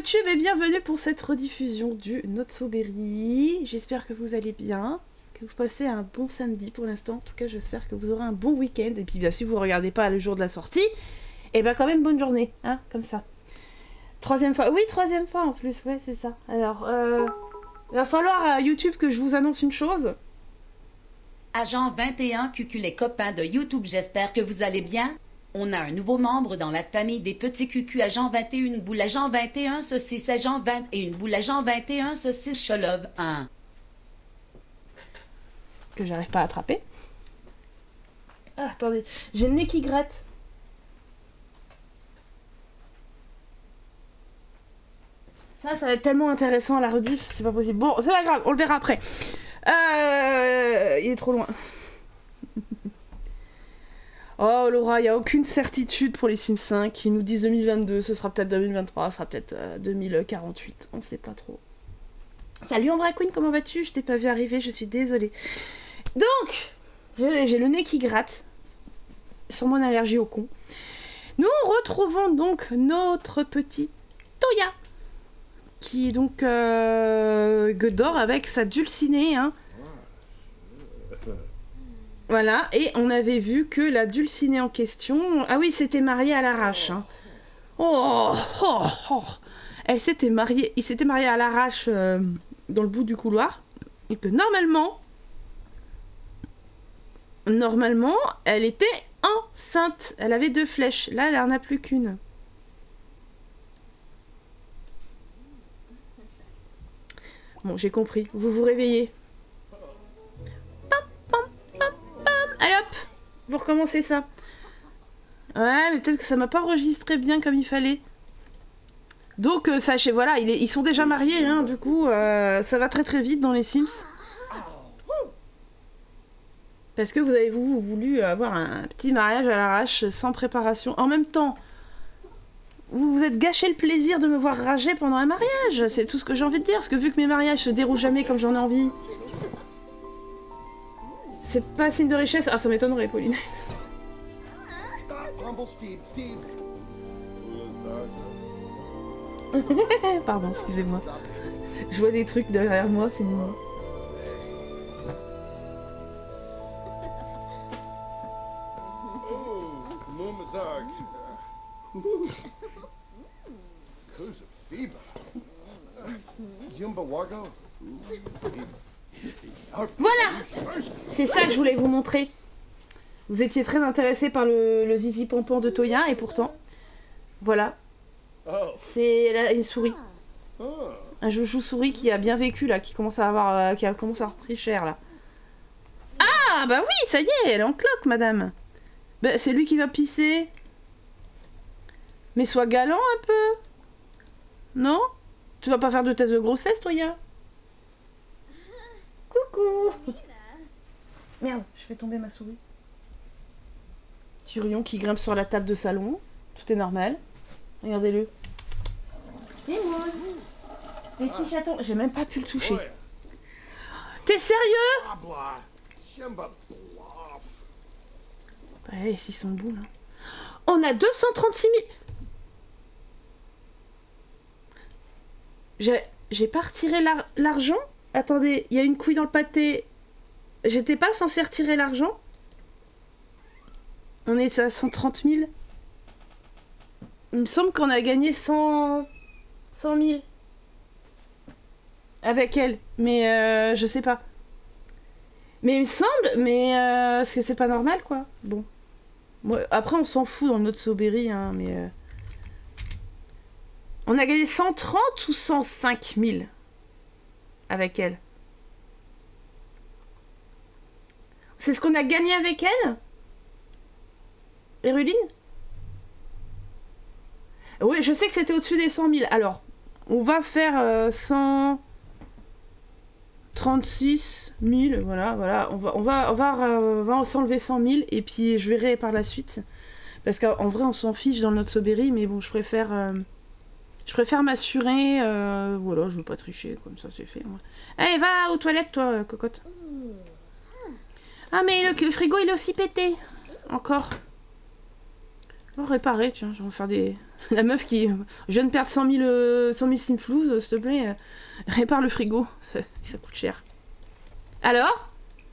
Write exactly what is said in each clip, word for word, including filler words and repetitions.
YouTube et bienvenue pour cette rediffusion du Notso-Berry. J'espère que vous allez bien, que vous passez un bon samedi pour l'instant. En tout cas, j'espère que vous aurez un bon week-end. Et puis bien sûr, si vous ne regardez pas le jour de la sortie, et bien quand même bonne journée, hein, comme ça. Troisième fois, oui, troisième fois en plus, ouais, c'est ça. Alors, euh, il va falloir à YouTube que je vous annonce une chose. Agent vingt et un, Cucu les copains de YouTube, j'espère que vous allez bien. On a un nouveau membre dans la famille des petits cucus. Agent vingt et un, une boule Agent vingt et un, saucisse Agent vingt et une boule Agent vingt et un, saucisse Cholove un. Que j'arrive pas à attraper. Ah, attendez, j'ai le nez qui gratte. Ça, ça va être tellement intéressant à la rediff, c'est pas possible. Bon, c'est pas grave, on le verra après. Euh, il est trop loin. Oh Laura, il n'y a aucune certitude pour les Sims cinq. Ils nous disent deux mille vingt-deux, ce sera peut-être deux mille vingt-trois, ce sera peut-être euh, deux mille quarante-huit. On ne sait pas trop. Salut Andra Queen, comment vas-tu? Je t'ai pas vu arriver, je suis désolée. Donc, j'ai le nez qui gratte. Sûrement une allergie au con. Nous retrouvons donc notre petit Toya. Qui est donc euh, Godor avec sa dulcinée, hein. Voilà, et on avait vu que la dulcinée en question... Ah oui, s'était mariée à l'arrache. Hein. Oh, oh, oh. Elle s'était mariée... Il s'était marié à l'arrache euh, dans le bout du couloir. Et que normalement... Normalement, elle était enceinte. Elle avait deux flèches. Là, elle en a plus qu'une. Bon, j'ai compris. Vous vous réveillez. Allez hop, vous recommencez ça. Ouais, mais peut-être que ça m'a pas enregistré bien comme il fallait. Donc, euh, sachez, voilà, il est, ils sont déjà mariés, hein, du coup, euh, ça va très très vite dans les Sims. Parce que vous avez vous, voulu avoir un petit mariage à l'arrache, sans préparation. En même temps, vous vous êtes gâché le plaisir de me voir rager pendant un mariage. C'est tout ce que j'ai envie de dire, parce que vu que mes mariages se déroulent jamais comme j'en ai envie... C'est pas signe de richesse. Ah, ça m'étonnerait, Paulinette. Pardon, excusez-moi. Je vois des trucs derrière moi, c'est mignon. Voilà! C'est ça que je voulais vous montrer. Vous étiez très intéressé par le, le zizi pompon de Toya, et pourtant, voilà. C'est une souris. Un joujou souris qui a bien vécu, là, qui commence à avoir, euh, qui a commencé à avoir pris cher, là. Ah, bah oui, ça y est, elle est en cloque, madame. Bah, c'est lui qui va pisser. Mais sois galant un peu. Non? Tu vas pas faire de test de grossesse, Toya? Coucou. Merde, je fais tomber ma souris. Tyrion qui grimpe sur la table de salon. Tout est normal. Regardez-le. Dis-moi. Les petits chatons. J'ai même pas pu le toucher. T'es sérieux? Ouais, s'ils sont beaux, là. On a deux cent trente-six mille. J'ai j'ai pas retiré l'argent? Attendez, il y a une couille dans le pâté. J'étais pas censée retirer l'argent? On est à cent trente mille. Il me semble qu'on a gagné cent mille. Avec elle. Mais euh, je sais pas. Mais il me semble, mais euh, parce que c'est pas normal, quoi. Bon. Bon après, on s'en fout dans notre Notso-Berry, hein, mais... Euh... On a gagné cent trente ou cent cinq mille avec elle. C'est ce qu'on a gagné avec elle? Eruline? Oui, je sais que c'était au-dessus des cent mille. Alors, on va faire euh, cent trente-six mille. Voilà, voilà. On va, on va, on va, euh, on va s'enlever cent mille et puis je verrai par la suite. Parce qu'en vrai, on s'en fiche dans notre Notso-Berry, mais bon, je préfère... Euh, Je préfère m'assurer, euh, voilà, je veux pas tricher, comme ça c'est fait. Eh, hey, va aux toilettes, toi, cocotte. Ah, mais le, le frigo, il est aussi pété. Encore. Oh, réparer, tiens, je vais faire des... La meuf qui... Je viens de perdre cent mille, euh, cent mille simflouz, euh, s'il te plaît. Euh, répare le frigo, ça, ça coûte cher. Alors?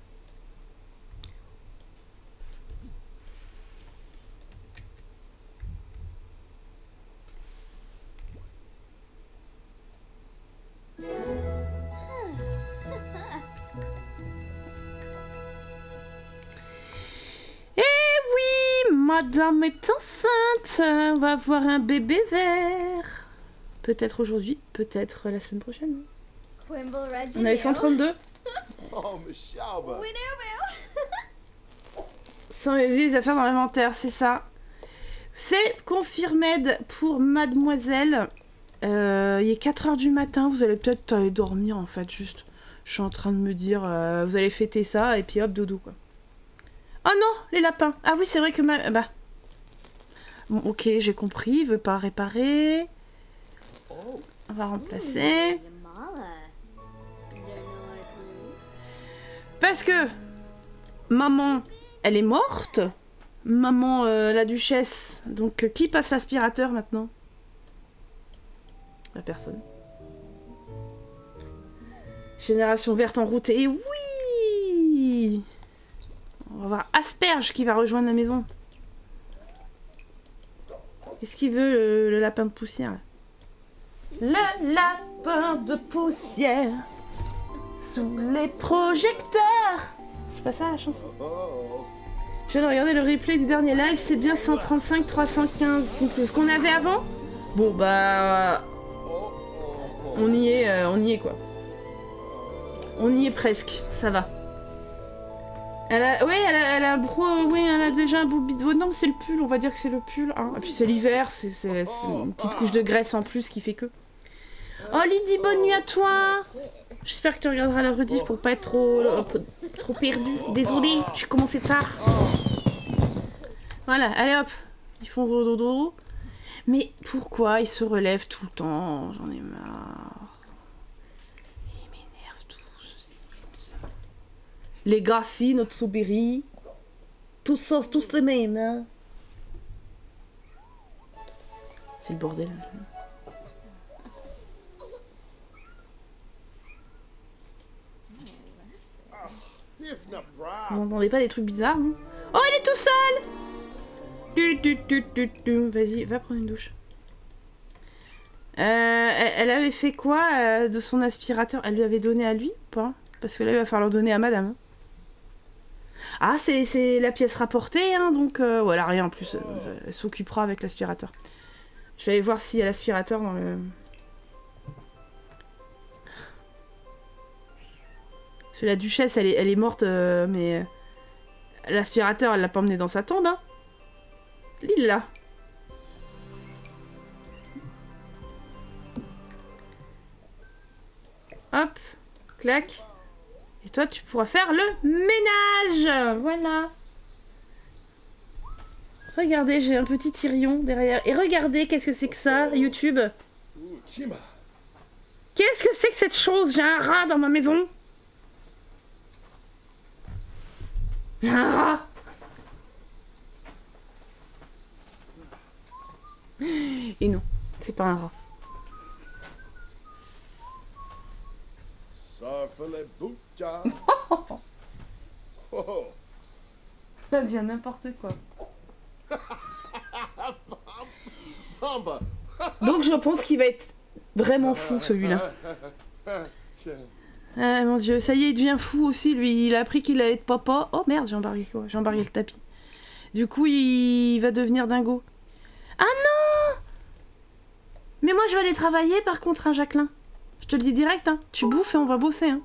Madame est enceinte, on va avoir un bébé vert. Peut-être aujourd'hui, peut-être la semaine prochaine. On avait cent trente-deux. Sans les affaires dans l'inventaire, c'est ça. C'est confirmé pour mademoiselle. Euh, il est quatre heures du matin, vous allez peut-être aller dormir en fait, juste. Je suis en train de me dire, euh, vous allez fêter ça et puis hop, dodo quoi. Oh non, les lapins. Ah oui, c'est vrai que ma... Bah. Bon, ok, j'ai compris. Il veut pas réparer. On va remplacer. Parce que... Maman, elle est morte. Maman, euh, la duchesse. Donc, euh, qui passe l'aspirateur maintenant? La personne. Génération verte en route. Et oui! On va voir Asperge qui va rejoindre la maison. Qu'est-ce qu'il veut, le, le lapin de poussière? Le lapin de poussière sous les projecteurs. C'est pas ça la chanson? Je viens de regarder le replay du dernier live, c'est bien cent trente-cinq trois cent quinze. C'est ce qu'on avait avant. Bon bah... On y est, euh, on y est quoi. On y est presque, ça va. Elle a, oui, elle a, elle a un bro, oui, elle a déjà un beau bidon. Non, c'est le pull, on va dire que c'est le pull. Hein. Et puis c'est l'hiver, c'est une petite couche de graisse en plus qui fait que. Oh Lydie, bonne nuit à toi. J'espère que tu regarderas la rediff pour pas être trop, euh, trop perdu. Désolée, j'ai commencé tard. Voilà, allez hop, ils font dodo. Mais pourquoi ils se relèvent tout le temps? J'en ai marre. Les Gassi, notre Soubiri, tous ça, tous les mêmes, hein. C'est le bordel. Vous entendez pas des trucs bizarres, hein? Oh, il est tout seul! Vas-y, va prendre une douche. Euh, elle, elle avait fait quoi euh, de son aspirateur? Elle lui avait donné à lui ou pas? Parce que là, il va falloir donner à madame. Ah, c'est la pièce rapportée, hein, donc... Euh, voilà, rien en plus. Euh, elle s'occupera avec l'aspirateur. Je vais aller voir s'il y a l'aspirateur dans le... Parce que la duchesse, elle est, elle est morte, euh, mais... L'aspirateur, elle l'a pas emmené dans sa tombe, hein. L'île, là. Hop. Clac. Et toi, tu pourras faire le ménage. Voilà. Regardez, j'ai un petit Tyrion derrière. Et regardez, qu'est-ce que c'est que ça, YouTube? Qu'est-ce que c'est que cette chose? J'ai un rat dans ma maison. J'ai un rat. Et non, c'est pas un rat. Ça devient n'importe quoi. Donc je pense qu'il va être vraiment fou celui-là. Ah mon dieu, ça y est, il devient fou aussi lui. Il a appris qu'il allait être papa. Oh merde, j'ai embarqué quoi? J'ai embarqué le tapis. Du coup, il va devenir dingo. Ah non! Mais moi je vais aller travailler par contre, hein, Jacqueline. Je te le dis direct, hein. Tu bouffes et on va bosser, hein.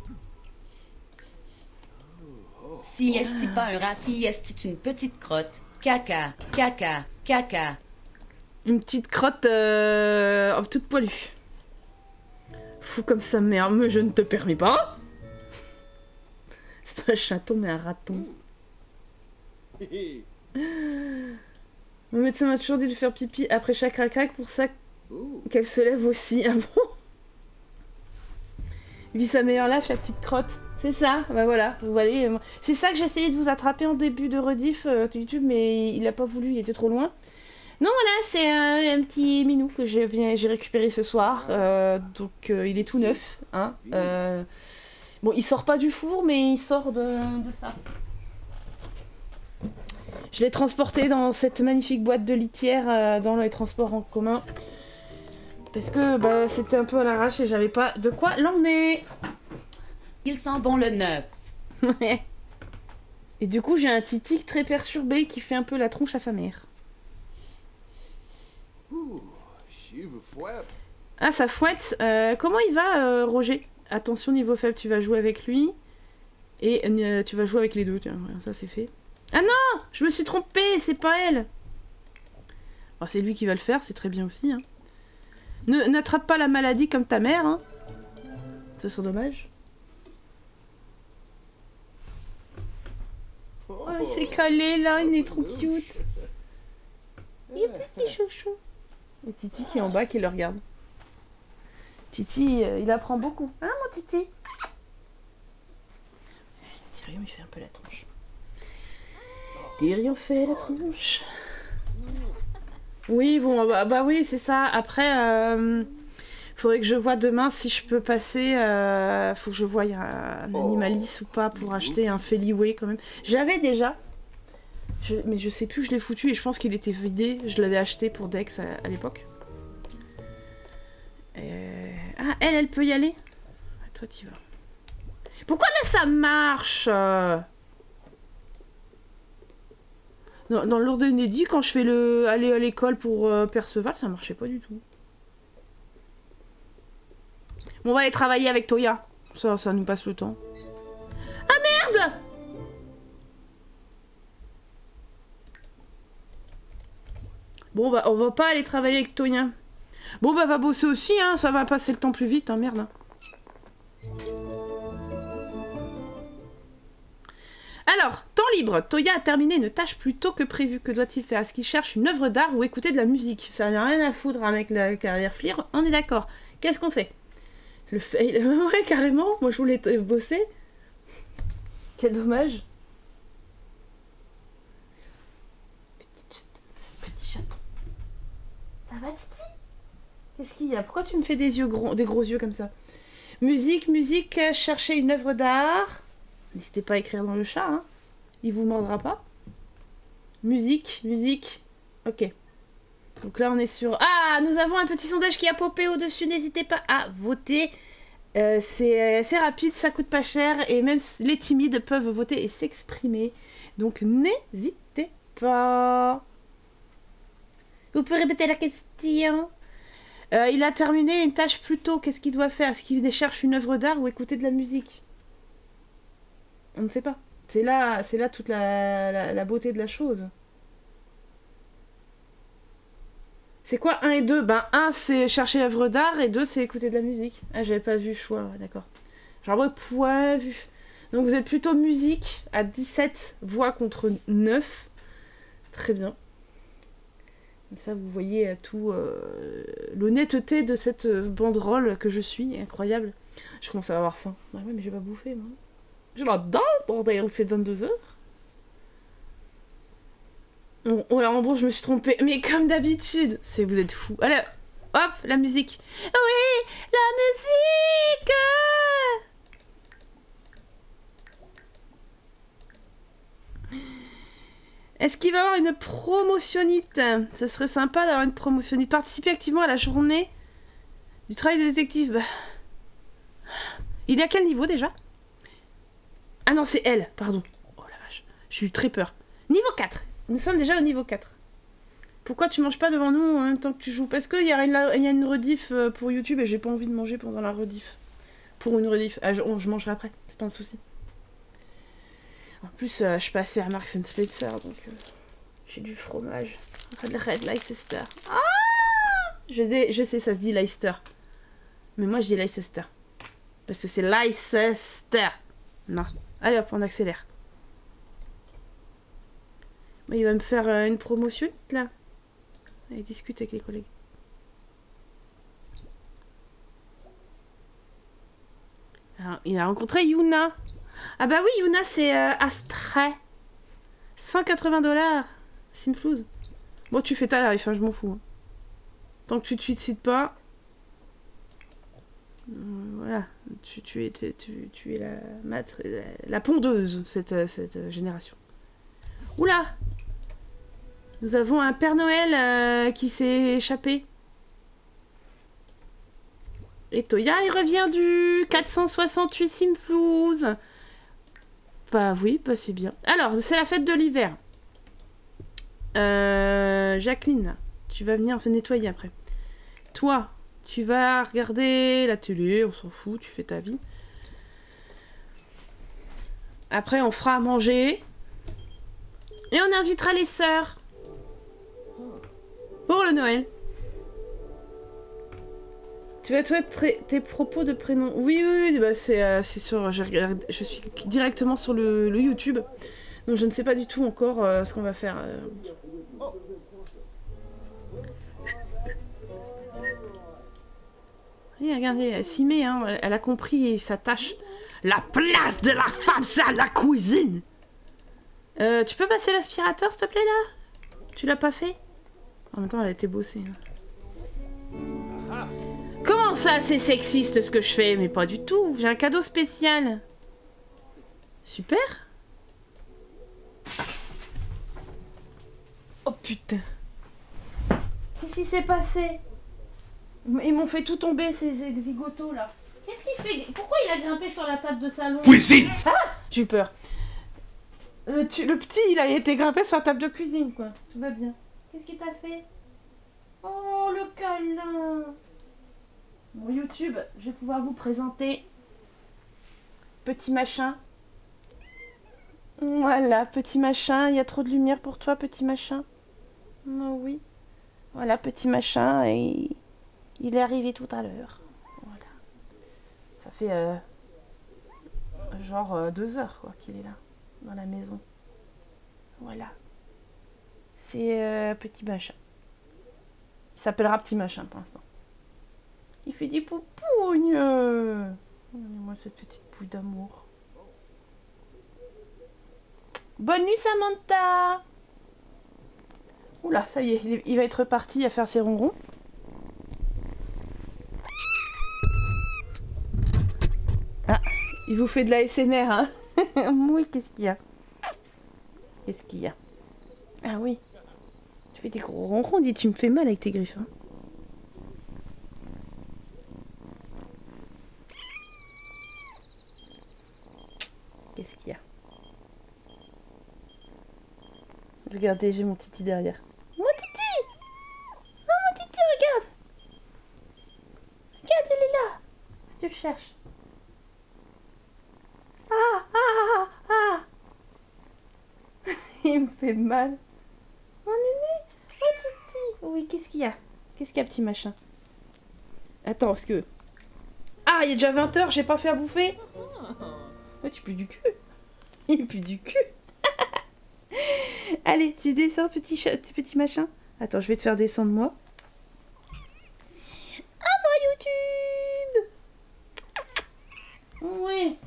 Si est pas un rat, si est une petite crotte. Caca, caca, caca. Une petite crotte euh, toute poilue. Fou comme sa mère, mais je ne te permets pas. C'est pas un chaton, mais un raton. Mon médecin m'a toujours dit de faire pipi après chaque crac-crac pour ça qu'elle se lève aussi. Ah bon? Il vit sa meilleure life, la petite crotte. C'est ça, bah voilà, vous voyez. C'est ça que j'ai essayé de vous attraper en début de rediff euh, YouTube, mais il a pas voulu, il était trop loin. Non, voilà, c'est un, un petit minou que j'ai récupéré ce soir. Euh, donc, euh, il est tout neuf. Hein. Euh, bon, il sort pas du four, mais il sort de, de ça. Je l'ai transporté dans cette magnifique boîte de litière euh, dans les transports en commun. Parce que bah, c'était un peu à l'arrache et j'avais pas de quoi l'emmener. Il sent bon le neuf. Et du coup, j'ai un Titi très perturbé qui fait un peu la tronche à sa mère. Ah, ça fouette. Euh, comment il va, euh, Roger? Attention, niveau faible, tu vas jouer avec lui. Et euh, tu vas jouer avec les deux. Tiens, ça c'est fait. Ah non! Je me suis trompée, c'est pas elle. Oh, c'est lui qui va le faire, c'est très bien aussi. Hein. Ne n'attrape pas la maladie comme ta mère. Hein. Ce serait dommage. Oh, il s'est calé là, il est trop cute. Il est petit chouchou. Et Titi qui est en bas qui le regarde. Titi, euh, il apprend beaucoup. Hein, mon Titi? Tyrion, il fait un peu la tronche. Tyrion fait la tronche. Oui, bon, bah, bah oui, c'est ça. Après, euh, faudrait que je vois demain si je peux passer. Euh, faut que je voie un, un animalis ou pas pour acheter un Feliway quand même. J'avais déjà. Je, mais je sais plus, je l'ai foutu et je pense qu'il était vidé. Je l'avais acheté pour Dex à, à l'époque. Euh... Ah, elle, elle peut y aller? Toi, t'y vas. Pourquoi là, ça marche? Dans, dans l'ordre inédit, quand je fais le aller à l'école pour euh, Perceval, ça marchait pas du tout. Bon, on va aller travailler avec Toya. Ça, ça nous passe le temps. Ah merde! Bon, bah, on va pas aller travailler avec Toya. Bon, bah, va bosser aussi, hein. Ça va passer le temps plus vite, hein. Merde. Alors, temps libre. Toya a terminé une tâche plus tôt que prévu. Que doit-il faire? Est-ce qu'il cherche une œuvre d'art ou écouter de la musique? Ça n'a rien à foutre avec la carrière Flir. On est d'accord. Qu'est-ce qu'on fait? Le fail. Ouais, carrément. Moi, je voulais bosser. Quel dommage. Petit chaton. Ça va, Titi? Qu'est-ce qu'il y a? Pourquoi tu me fais des yeux gros, des gros yeux comme ça? Musique, musique, chercher une œuvre d'art. N'hésitez pas à écrire dans le chat, hein. Il vous mordra pas. Musique, musique. Ok. Donc là, on est sur... Ah, nous avons un petit sondage qui a popé au-dessus. N'hésitez pas à voter. Euh, c'est rapide, ça coûte pas cher. Et même les timides peuvent voter et s'exprimer. Donc n'hésitez pas. Vous pouvez répéter la question? euh, Il a terminé une tâche plus tôt. Qu'est-ce qu'il doit faire? Est-ce qu'il cherche une œuvre d'art ou écouter de la musique? On ne sait pas. C'est là, c'est là toute la, la, la beauté de la chose. C'est quoi un et deux? Ben un c'est chercher l'œuvre d'art et deux c'est écouter de la musique. Ah j'avais pas vu le choix, ouais, d'accord. J'aurais pas vu. Donc vous êtes plutôt musique à dix-sept voix contre neuf. Très bien. Comme ça vous voyez tout euh, l'honnêteté de cette banderole que je suis, incroyable. Je commence à avoir faim. Bah ouais mais j'ai pas bouffé moi. J'ai la dalle, bordel, il fait vingt-deux heures. Oh, oh là, en bon, je me suis trompée. Mais comme d'habitude, c'est vous êtes fous. Allez, hop, la musique. Oui, la musique. Est-ce qu'il va y avoir une promotionnite? Ça serait sympa d'avoir une promotionnite. Participer activement à la journée du travail de détective. Bah... Il est à quel niveau déjà? Ah non, c'est elle, pardon. Oh la vache, j'ai eu très peur. Niveau quatre. Nous sommes déjà au niveau quatre. Pourquoi tu manges pas devant nous en même temps que tu joues? Parce qu'il y, y a une rediff pour YouTube et j'ai pas envie de manger pendant la rediff. Pour une rediff. Ah, je, oh, je mangerai après, c'est pas un souci. En plus, euh, je suis passée à Marks and Spencer, donc euh, j'ai du fromage. Red, Red Leicester. Ah je, dé, je sais, ça se dit Leicester. Mais moi, je dis Leicester. Parce que c'est Leicester. Non. Allez hop, on accélère. Il va me faire euh, une promotion là. Allez, discute avec les collègues. Alors, il a rencontré Yuna. Ah bah oui, Yuna c'est euh, Astray. cent quatre-vingts dollars. Simflouz. Bon, tu fais ta life, hein, je m'en fous. Hein. Tant que tu te suicides pas... Euh, voilà, tu, tu, es, tu, tu es la, matre, la, la pondeuse, cette, cette génération. Oula! Nous avons un Père Noël euh, qui s'est échappé. Et Toya, il revient du quatre cent soixante-huit Simflouz. Bah oui, bah c'est bien. Alors, c'est la fête de l'hiver. Euh, Jacqueline, tu vas venir nettoyer après. Toi, tu vas regarder la télé, on s'en fout, tu fais ta vie. Après, on fera à manger. Et on invitera les sœurs. Pour le Noël. Tu vas te tes propos de prénom. Oui, oui, oui, bah c'est euh, sur. Je, regarde, je suis directement sur le, le YouTube. Donc je ne sais pas du tout encore euh, ce qu'on va faire. Euh... Oui, regardez, elle s'y met, hein, elle, elle a compris sa tâche. La place de la femme, c'est à la cuisine. Euh, tu peux passer l'aspirateur, s'il te plaît, là? Tu l'as pas fait? En même temps, elle a été bossée. Hein. Comment ça, c'est sexiste ce que je fais? Mais pas du tout, j'ai un cadeau spécial. Super. Oh putain. Qu'est-ce qui s'est passé? Ils m'ont fait tout tomber, ces zigotos là. Qu'est-ce qu'il fait? Pourquoi il a grimpé sur la table de salon? Cuisine. Ah, j'ai eu peur. Le, tu, le petit, il a été grimpé sur la table de cuisine, quoi. Tout va bien. Qu'est-ce qu'il t'a fait? Oh, le câlin. Bon, YouTube, je vais pouvoir vous présenter petit machin. Voilà, petit machin. Il y a trop de lumière pour toi, petit machin. Oh, oui. Voilà, petit machin. Et il est arrivé tout à l'heure. Voilà. Ça fait euh, genre euh, deux heures quoi qu'il est là, dans la maison. Voilà. C'est euh, petit machin. Il s'appellera petit machin pour l'instant. Il fait des poupounes. Moi cette petite pouille d'amour. Bonne nuit Samantha. Oula, ça y est, il, il va être parti à faire ses ronrons. Ah, il vous fait de la S M R, hein. Oui, qu'est-ce qu'il y a? Qu'est-ce qu'il y a? Ah oui. Tu fais des gros ronrons, dis, tu me fais mal avec tes griffes, hein. Qu'est-ce qu'il y a? Regardez, j'ai mon titi derrière. Mon titi! Oh, mon titi, regarde! Regarde, il est là! Si tu le cherches. Ah, ah, ah, ah. Il me fait mal. Mon néné, mon titi. Oui, qu'est-ce qu'il y a? Qu'est-ce qu'il y a, petit machin? Attends, parce que... Ah, il est déjà vingt heures, j'ai pas fait à bouffer. Oh, tu pues du cul. Il pue du cul. Allez, tu descends, petit, petit machin. Attends, je vais te faire descendre moi. Au revoir YouTube. Oui.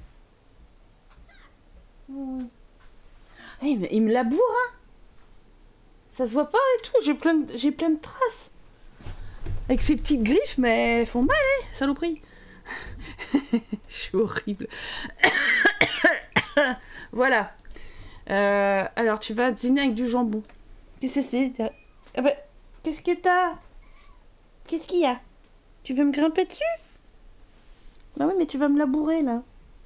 Oui. Ah, il, me, il me laboure, hein. Ça se voit pas et tout, j'ai plein, de, j'ai plein de traces. Avec ces petites griffes, mais elles font mal, hein, saloperie. Je suis horrible. Voilà. Euh, alors, tu vas dîner avec du jambon. Qu'est-ce que c'est? Ah bah, qu'est-ce que t'as? Qu'est-ce qu'il y a? Tu veux me grimper dessus? Bah oui, mais tu vas me labourer, là.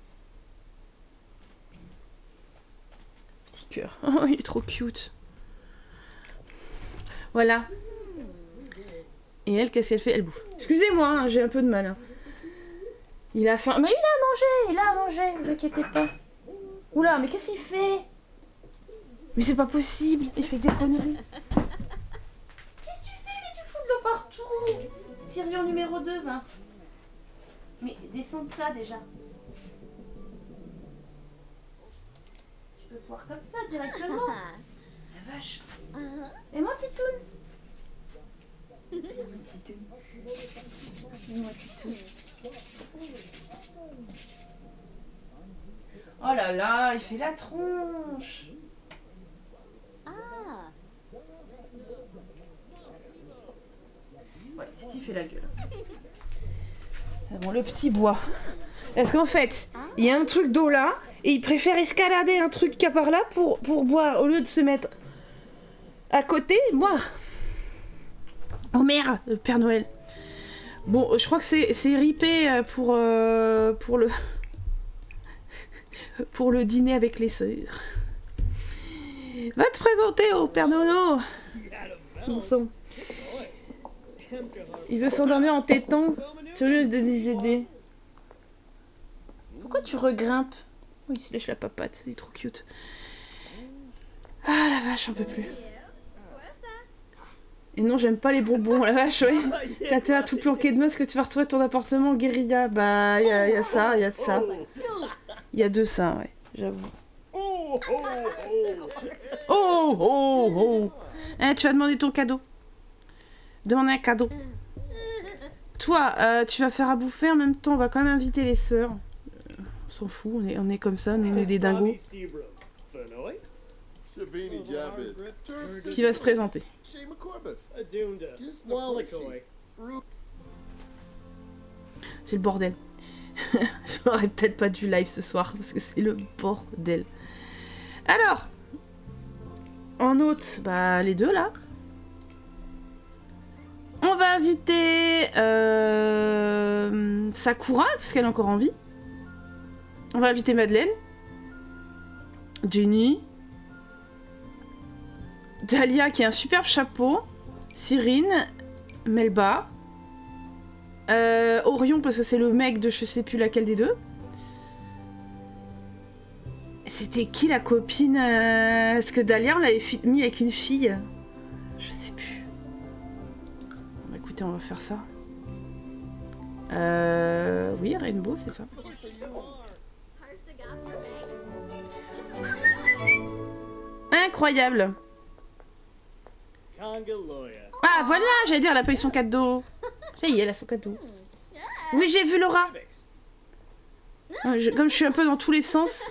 Petit cœur. Oh, il est trop cute. Voilà. Et elle, qu'est-ce qu'elle fait? Elle bouffe. Excusez-moi, hein, j'ai un peu de mal. Hein. Il a faim. Mais il a à manger, il a à manger, ne vous inquiétez pas. Oula, mais qu'est-ce qu'il fait? Mais c'est pas possible, il fait des conneries. Qu'est-ce que tu fais? Mais tu fous de l'eau partout. Tyrion numéro deux, va. Mais descends de ça déjà. Tu peux voir comme ça directement. La vache. Et mon titoun. Et mon titoun. Et mon titoun. Oh là là, il fait la tronche. Ah. petit fait la gueule. Ah bon, le petit bois. Parce qu'en fait, il y a un truc d'eau là, et il préfère escalader un truc qu'il y a par là pour, pour boire, au lieu de se mettre à côté, boire. Oh merde, le Père Noël. Bon, je crois que c'est ripé pour, euh, pour le... pour le dîner avec les sœurs. Va te présenter au Père Nono. Bon sang. Il veut s'endormir en téton. Tu veux les aider. Pourquoi tu regrimpes? Oh, il se lèche la papate, il est trop cute. Ah la vache, j'en peux plus. Et non, j'aime pas les bonbons, la vache, ouais. T'as intérêt à tout planquer de moi parce que tu vas retrouver ton appartement guérilla. Bah, il y, y a ça, il y a ça. Il y a de ça, ouais, j'avoue. Oh, oh, oh. Eh, tu vas demander ton cadeau. Demande un cadeau. Toi, euh, tu vas faire à bouffer en même temps, on va quand même inviter les sœurs. Euh, on s'en fout, on est, on est comme ça, on est des dingos. Qui va se présenter. C'est le bordel. J'aurais peut-être pas dû live ce soir parce que c'est le bordel. Alors, en hôte, bah les deux là. On va inviter euh, Sakura parce qu'elle est encore en vie. On va inviter Madeleine, Jenny, Dahlia qui a un superbe chapeau, Cyrine, Melba, euh, Orion parce que c'est le mec de je sais plus laquelle des deux. C'était qui la copine euh... Parce que Dahlia on l'avait mis avec une fille. Je sais plus. Bon, écoutez, on va faire ça. Euh... Oui, Rainbow, c'est ça. Incroyable. Ah voilà, j'allais dire, elle a pas eu son cadeau. Ça y est, elle a son cadeau. Oui, j'ai vu Laura. Je, comme je suis un peu dans tous les sens.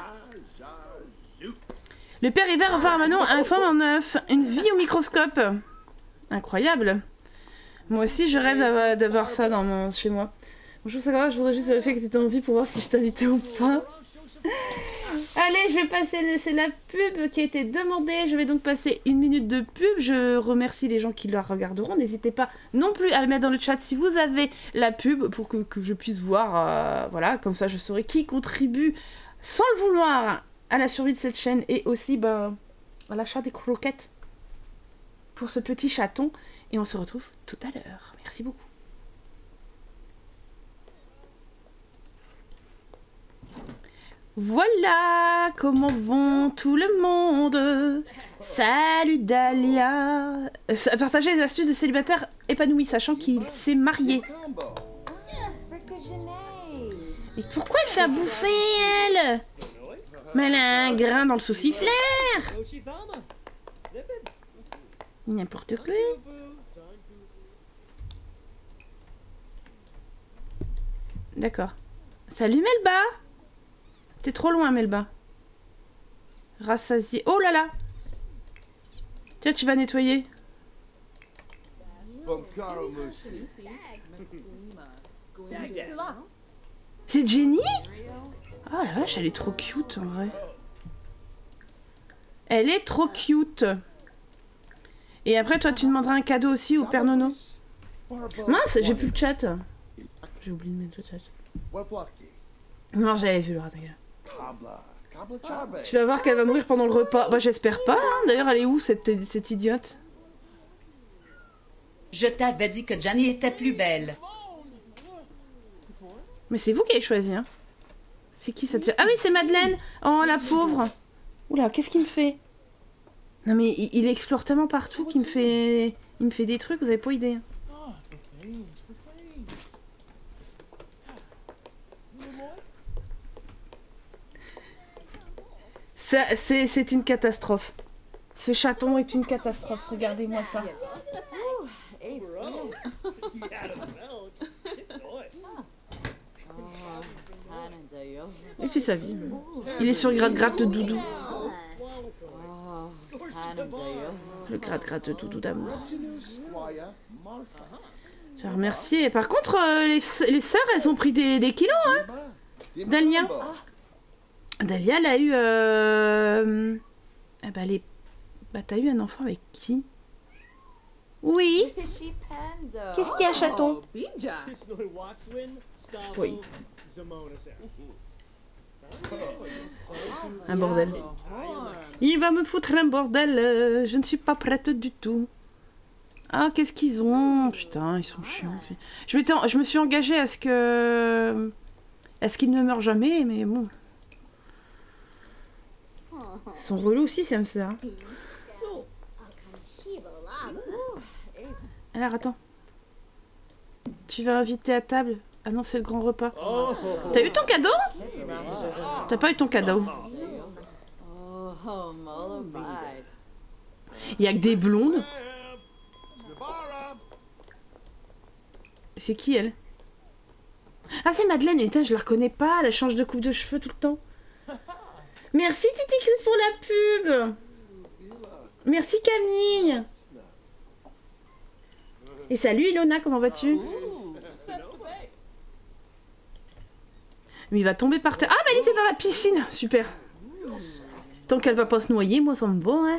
Le père hiver va à Manon un femme en neuf. Une vie au microscope. Incroyable. Moi aussi, je rêve d'avoir ça dans mon, chez moi. Bonjour, ça va, je voudrais juste vérifier que tu étais en vie pour voir si je t'invitais ou pas. Allez, je vais passer, c'est la pub qui a été demandée. Je vais donc passer une minute de pub. Je remercie les gens qui la regarderont. N'hésitez pas non plus à le mettre dans le chat si vous avez la pub pour que, que je puisse voir. Euh, voilà, comme ça je saurai qui contribue sans le vouloir à la survie de cette chaîne et aussi bah, à l'achat des croquettes pour ce petit chaton. Et on se retrouve tout à l'heure. Merci beaucoup. Voilà comment vont tout le monde. Salut Dahlia. euh, Partager les astuces de célibataire épanoui sachant qu'il s'est marié. Et pourquoi elle fait à bouffer elle? Mais elle a un grain dans le sauciflère. N'importe quoi. D'accord. Salut Melba. T'es trop loin, Melba. Rassasié. Oh là là. Tiens, tu vas nettoyer. C'est Jenny? Ah la vache, elle est trop cute en vrai. Elle est trop cute. Et après, toi, tu demanderas un cadeau aussi au Père Nono. Mince, j'ai plus le chat. J'ai oublié de mettre le chat. Non, j'avais vu le rat. Tu vas voir qu'elle va mourir pendant le repas. Bah j'espère pas. Hein. D'ailleurs, elle est où cette, cette idiote? Je t'avais dit que Jenny était plus belle. Mais c'est vous qui avez choisi. Hein. C'est qui cette... Ah oui, c'est Madeleine. Oh la pauvre. Oula, qu'est-ce qu'il me fait? Non mais il, il explore tellement partout qu'il me fait... Il me fait des trucs, vous avez pas idée. C'est une catastrophe. Ce chaton est une catastrophe. Regardez-moi ça. Il fait sa vie. Il est sur le gratte-gratte de doudou. Le gratte-gratte de doudou d'amour. Je la remercie. Et par contre, euh, les, les sœurs, elles ont pris des, des kilos, hein. Dahlia. Dahlia, elle a eu... Euh... Ah bah, les... bah t'as eu un enfant avec qui? Oui. Qu'est-ce qu'il y a, chaton? Oui. Un bordel. Il va me foutre un bordel. euh, Je ne suis pas prête du tout. Ah, qu'est-ce qu'ils ont? Putain, ils sont chiants aussi. Je, m'étais en- je me suis engagée à ce que... à ce qu'ils ne meurent jamais, mais bon. Ils sont relous aussi, ça me sert. Alors, attends. Tu vas inviter à table? Ah non, c'est le grand repas. T'as eu ton cadeau? T'as pas eu ton cadeau. Il y a que des blondes. C'est qui, elle? Ah, c'est Madeleine. Putain, je la reconnais pas. Elle change de coupe de cheveux tout le temps. Merci, Titi Chris, pour la pub. Merci, Camille. Et salut, Ilona, comment vas-tu? Mais il va tomber par terre. Ah, mais elle était dans la piscine. Super. Tant qu'elle va pas se noyer, moi, ça me va, hein.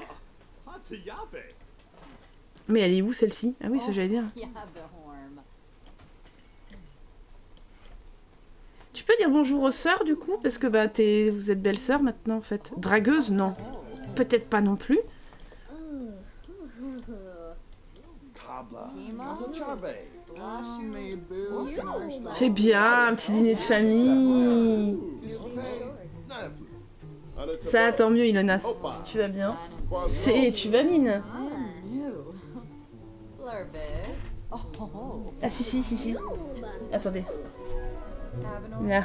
Mais elle est où, celle-ci? Ah oui, ça j'allais dire. Tu peux dire bonjour aux sœurs, du coup? Parce que bah, t'es... vous êtes belles-sœurs maintenant, en fait. Dragueuse, non. Peut-être pas non plus. C'est bien, un petit dîner de famille. Ça, tant mieux, Ilona. Si tu vas bien. C'est... tu vas mine. Ah si, si, si, si. Attendez. Là.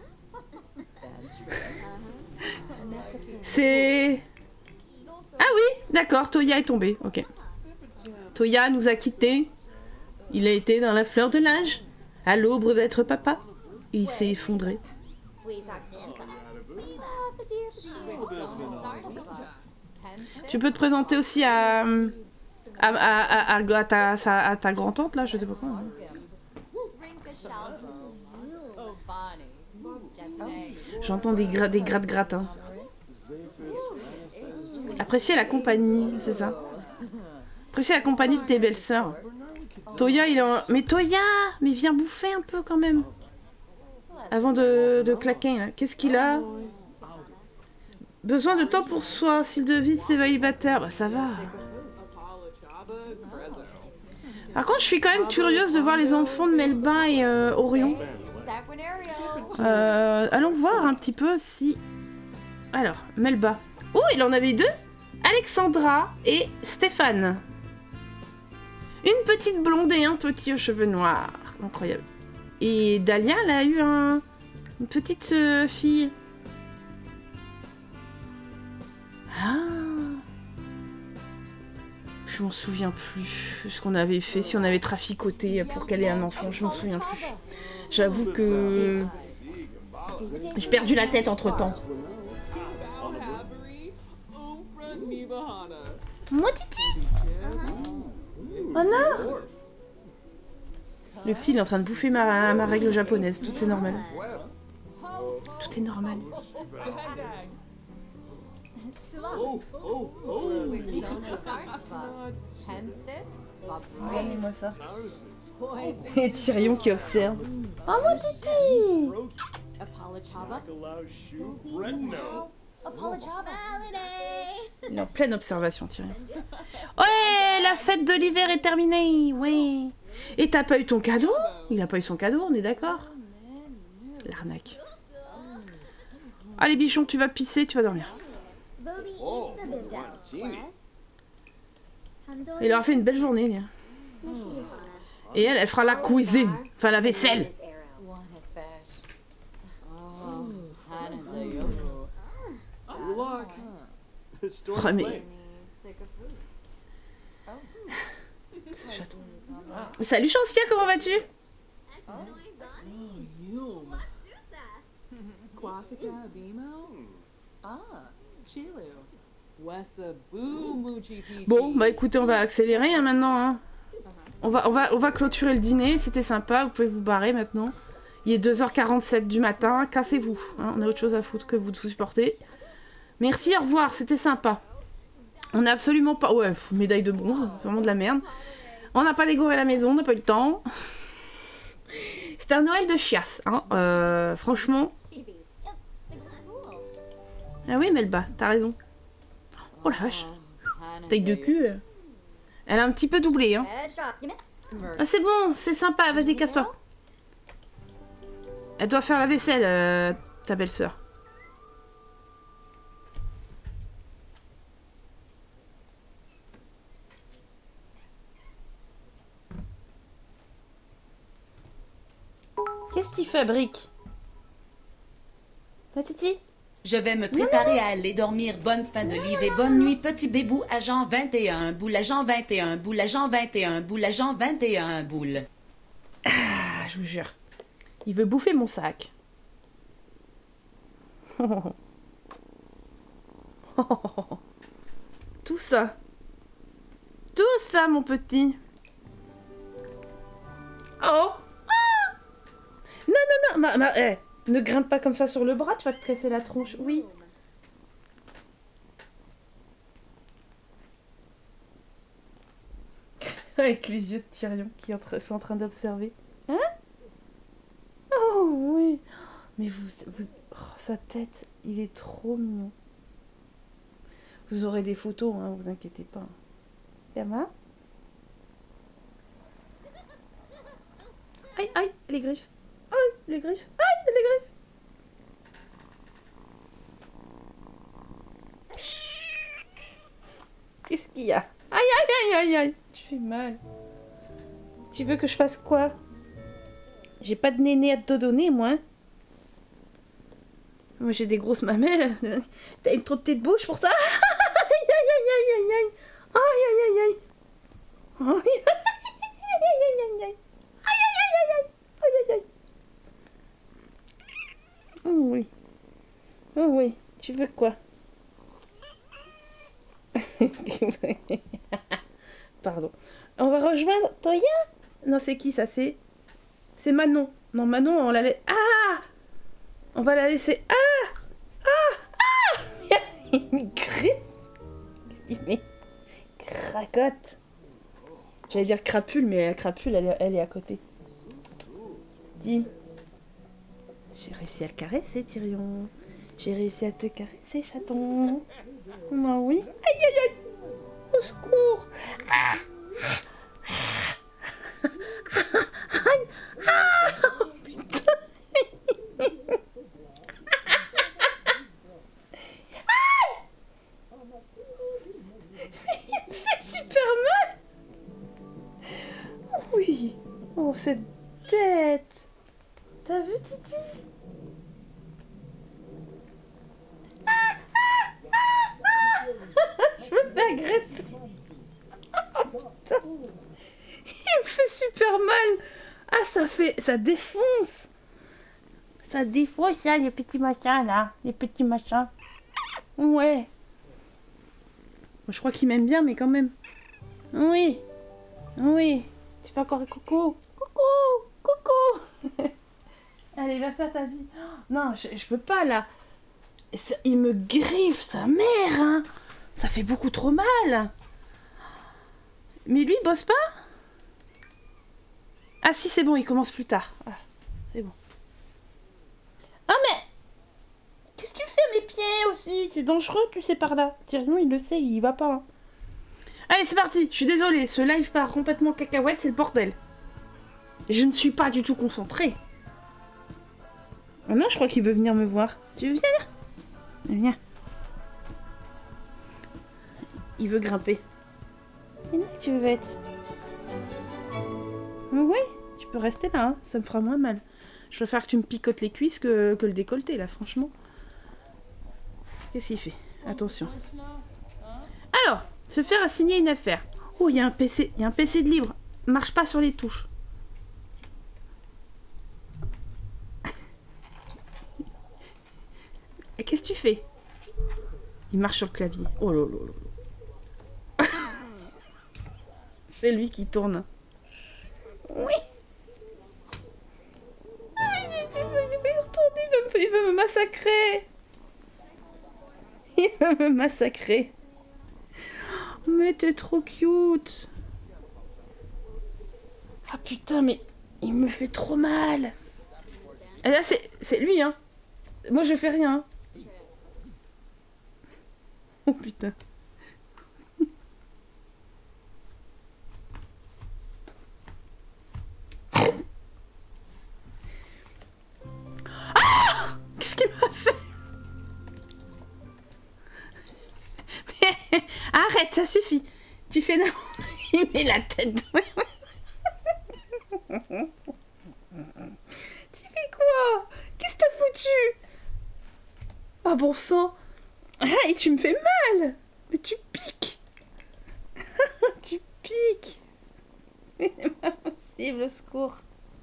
C'est... Ah oui, d'accord, Toya est tombé. Ok. Toya nous a quittés. Il a été dans la fleur de l'âge, à l'aube d'être papa. Il s'est effondré. Tu peux te présenter aussi à... à, à, à, à, à ta, à ta grand-tante, là, je sais pas quoi. Hein. J'entends des, gra des gratte-gratte. Hein. Apprécier la compagnie, c'est ça. Apprécier la compagnie de tes belles-sœurs. Toya, il est en... Mais Toya, mais viens bouffer un peu quand même. Avant de, de claquer. Qu'est-ce qu'il a? Besoin de temps pour soi. S'il de vie, c'est célibataire. Bah ça va. Par contre, je suis quand même curieuse de voir les enfants de Melba et euh, Orion. Euh, allons voir un petit peu si... Alors, Melba. Oh, il en avait deux. Alexandra et Stéphane. Une petite blonde et un petit aux cheveux noirs. Incroyable. Et Dahlia, elle a eu un... une petite euh, fille. Ah. Je m'en souviens plus ce qu'on avait fait, si on avait traficoté pour qu'elle ait un enfant. Je m'en souviens plus. J'avoue que... j'ai perdu la tête entre-temps. Moi, Titi. Oh non. Le petit, il est en train de bouffer ma, ma règle japonaise. Tout est normal. Tout est normal. Regardez-moi ça. Et Tyrion qui observe. Oh mon Titi. Il est en pleine observation, Tyrion. Ouais, la fête de l'hiver est terminée. Ouais. Et t'as pas eu ton cadeau? Il a pas eu son cadeau, on est d'accord? L'arnaque. Allez, bichon, tu vas pisser, tu vas dormir. Il leur a fait une belle journée. Et elle, elle fera la cuisine. Enfin, la vaisselle. Oh, mais... Salut Chancia, comment vas-tu? Bon, bah écoutez, on va accélérer hein, maintenant. Hein. On va, on va, on va clôturer le dîner, c'était sympa, vous pouvez vous barrer maintenant. Il est deux heures quarante-sept du matin, cassez-vous. Hein, on a autre chose à foutre que vous de vous supporter. Merci, au revoir, c'était sympa. On n'a absolument pas... Ouais, pff, médaille de bronze, c'est vraiment de la merde. On n'a pas décoré la maison, on n'a pas eu le temps. C'était un Noël de chiasse, hein. Euh, franchement... Ah oui, Melba, t'as raison. Oh la vache. Taille de cul. Elle a un petit peu doublé, hein. Ah, c'est bon, c'est sympa, vas-y, casse-toi. Elle doit faire la vaisselle, euh, ta belle-sœur. Qu'est-ce qu'il fabrique? La Titi? Je vais me préparer à aller dormir. Bonne fin de livre et bonne nuit, petit bébou, agent vingt et un, boule, agent vingt et un, boule, agent vingt et un, boule, agent vingt et un, boule. Ah, je vous jure. Il veut bouffer mon sac. Tout ça. Tout ça, mon petit. Oh. Non, non, non, ma, ma, eh, ne grimpe pas comme ça sur le bras, tu vas te presser la tronche. Oui. Avec les yeux de Tyrion qui sont en train d'observer. Hein? Oh, oui. Mais vous... vous... Oh, sa tête, il est trop mignon. Vous aurez des photos, hein, vous inquiétez pas. Yama? Aïe, aïe, les griffes. Aïe, les griffes. Aïe, les griffes. Qu'est-ce qu'il y a? Aïe, aïe, aïe, aïe, aïe. Tu fais mal. Tu veux que je fasse quoi? J'ai pas de néné à te donner, moi. Moi, j'ai des grosses mamelles. T'as une trop petite bouche pour ça? Aïe, aïe, aïe, aïe, aïe, aïe. Aïe, aïe, aïe, aïe. Aïe, aïe, aïe, aïe, aïe. Aïe, aïe, aïe, aïe, aïe. Aïe, aïe, aïe. Oh oui. Oh oui. Tu veux quoi? Pardon. On va rejoindre Toya? Non, c'est qui ça? C'est... C'est Manon. Non, Manon, on la laisse... Ah! On va la laisser... Ah! Ah! Ah! Il y a une griffe. Qu'est-ce qu'il fait? Cracotte. J'allais dire crapule, mais la crapule, elle est, elle est à côté. Dis. J'ai réussi à le caresser, Tyrion. J'ai réussi à te caresser, chaton. Oh oui. Aïe, aïe, aïe. Au secours. Ah! Aïe! Ah! Oh, putain! Il me fait super mal! Oui! Oh, cette tête! T'as vu, Titi? Ah, ah, ah, ah. Je me fais agresser! Oh, putain! Il me fait super mal! Ah, ça fait... ça défonce! Ça défonce, ça, les petits machins, là. Les petits machins. Ouais. Je crois qu'il m'aime bien, mais quand même. Oui. Oui. Tu fais encore un coucou. Coucou. Coucou. Allez, va faire ta vie. Non, je, je peux pas, là. Ça, il me griffe, sa mère, hein. Ça fait beaucoup trop mal. Mais lui, il bosse pas? Ah si, c'est bon, il commence plus tard. Ah, c'est bon. Ah mais... Qu'est-ce que tu fais à mes pieds aussi? C'est dangereux, tu sais, par là. Tyrion, il le sait, il y va pas. Hein. Allez, c'est parti. Je suis désolée, ce live part complètement cacahuète, c'est le bordel. Je ne suis pas du tout concentrée. Ah non, je crois qu'il veut venir me voir. Tu veux venir? Viens. Il veut grimper. Et là, tu veux être... Oui, tu peux rester là, hein. Ça me fera moins mal. Je préfère que tu me picotes les cuisses que, que le décolleté, là, franchement. Qu'est-ce qu'il fait? Attention. Alors, se faire assigner une affaire. Oh, il y a un P C, il y a un P C de libre. Marche pas sur les touches. Et qu'est-ce que tu fais? Il marche sur le clavier. Oh là là là. C'est lui qui tourne. Oui. Ah, il, il, il, va, il va y retourner, il va, me, il va me massacrer. Il va me massacrer. Mais t'es trop cute. Ah putain, mais il me fait trop mal. Et là, c'est lui, hein. Moi, je fais rien. Oh putain. Ah! Qu'est-ce qu'il m'a fait? Mais arrête, ça suffit. Tu fais n'importe quoi. Il met la tête dans... Tu fais quoi? Qu'est-ce que t'as foutu? Ah bon sang. Ah, et tu me fais mal. Mais tu piques. Tu piques. Mais c'est pas possible, au secours.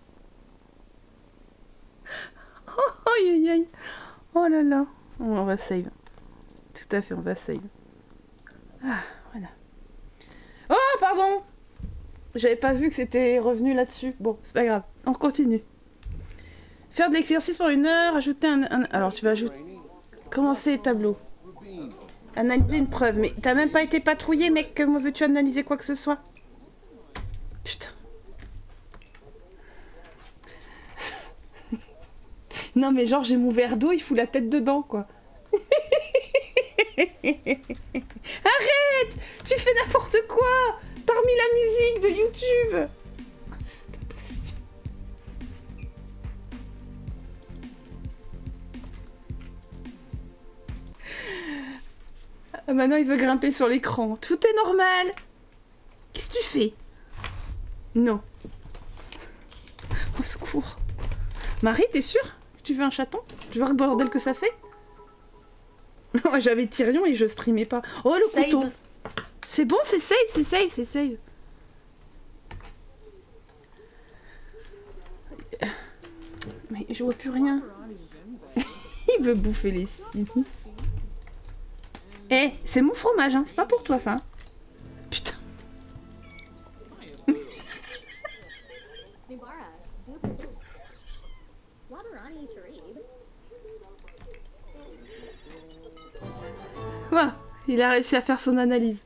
Oh, aïe aïe aïe. Oh là là. Oh, on va save. Tout à fait, on va save. Ah, voilà. Oh, pardon. J'avais pas vu que c'était revenu là-dessus. Bon, c'est pas grave. On continue. Faire de l'exercice pendant une heure, ajouter un, un... Alors, tu vas ajouter... Commencer les tableaux. Analyser une preuve. Mais t'as même pas été patrouillé, mec. Comment veux-tu analyser quoi que ce soit? Putain. Non, mais genre, j'ai mon verre d'eau, il fout la tête dedans, quoi. Arrête! Tu fais n'importe quoi! T'as remis la musique de YouTube! C'est pas possible. Ah, maintenant, il veut grimper sur l'écran. Tout est normal. Qu'est-ce que tu fais? Non. Au secours. Marie, t'es sûre que tu veux un chaton? Tu vois le bordel que ça fait? Moi, j'avais Tyrion et je streamais pas. Oh, le save. Couteau. C'est bon, c'est save, c'est save, c'est save. Mais je vois plus rien. Il veut bouffer les Sims. Eh, hey, c'est mon fromage, hein. C'est pas pour toi, ça. Putain. Ouais, il a réussi à faire son analyse.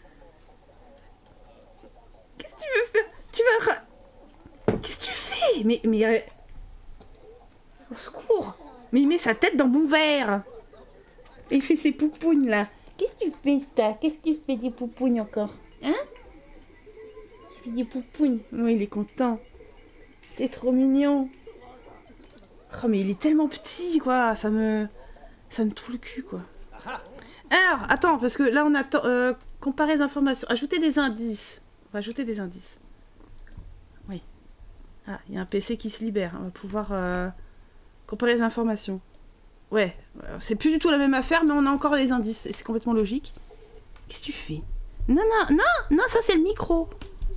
Qu'est-ce que tu veux faire? Tu vas... Qu'est-ce que tu fais? Mais... mais... Au secours. Mais il met sa tête dans mon verre. Et il fait ses poupounes, là. Qu'est-ce que tu fais, toi? Qu'est-ce que tu fais des poupounes encore? Hein? Tu fais des poupounes? Oui, il est content. T'es trop mignon. Oh, mais il est tellement petit, quoi. Ça me... Ça me trouve le cul, quoi. Alors, attends, parce que là, on attend... Euh, comparer les informations. Ajouter des indices. On va ajouter des indices. Oui. Ah, il y a un P C qui se libère. On va pouvoir euh, comparer les informations. Ouais. C'est plus du tout la même affaire, mais on a encore les indices. Et c'est complètement logique. Qu'est-ce que tu fais? Non, non, non, non, ça, c'est le micro.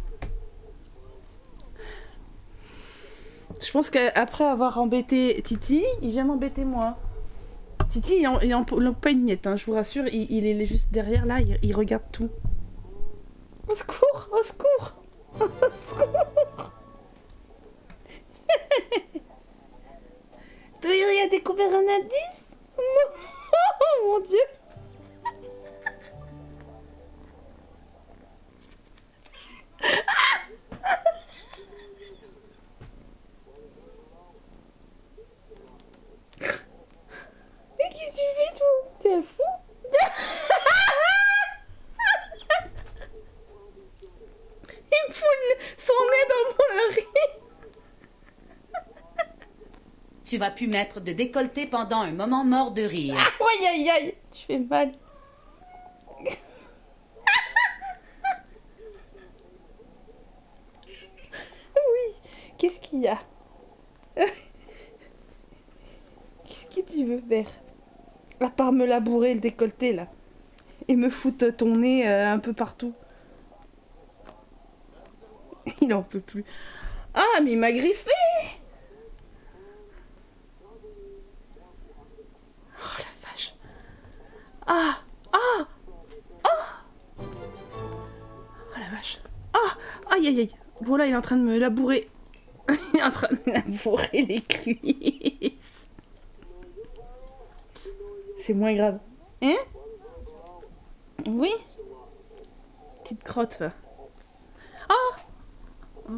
Je pense qu'après avoir embêté Titi, il vient m'embêter moi. Titi, il en, il en, il en pas une miette, hein, je vous rassure, il, il est juste derrière là, il, il regarde tout. Au secours, au secours, au secours. Il a découvert un indice. Oh mon Dieu. Mais qu'est-ce que tu fais, toi? T'es un fou? Il me fout son nez dans mon riz. Tu vas plus mettre de décolleté pendant un moment mort de rire. Ah, aïe aïe aïe, tu fais mal. Oui, qu'est-ce qu'il y a? Qu'est-ce que tu veux faire? À part me labourer le décolleté là. Et me foutre ton nez euh, un peu partout. Il en peut plus. Ah, mais il m'a griffé! Oh la vache. Ah! Ah! Ah! Oh la vache. Ah! Aïe aïe aïe. Bon là il est en train de me labourer. Il est en train de me labourer les cuisses. C'est moins grave. Hein? Oui? Petite crotte, va. Oh! Oh.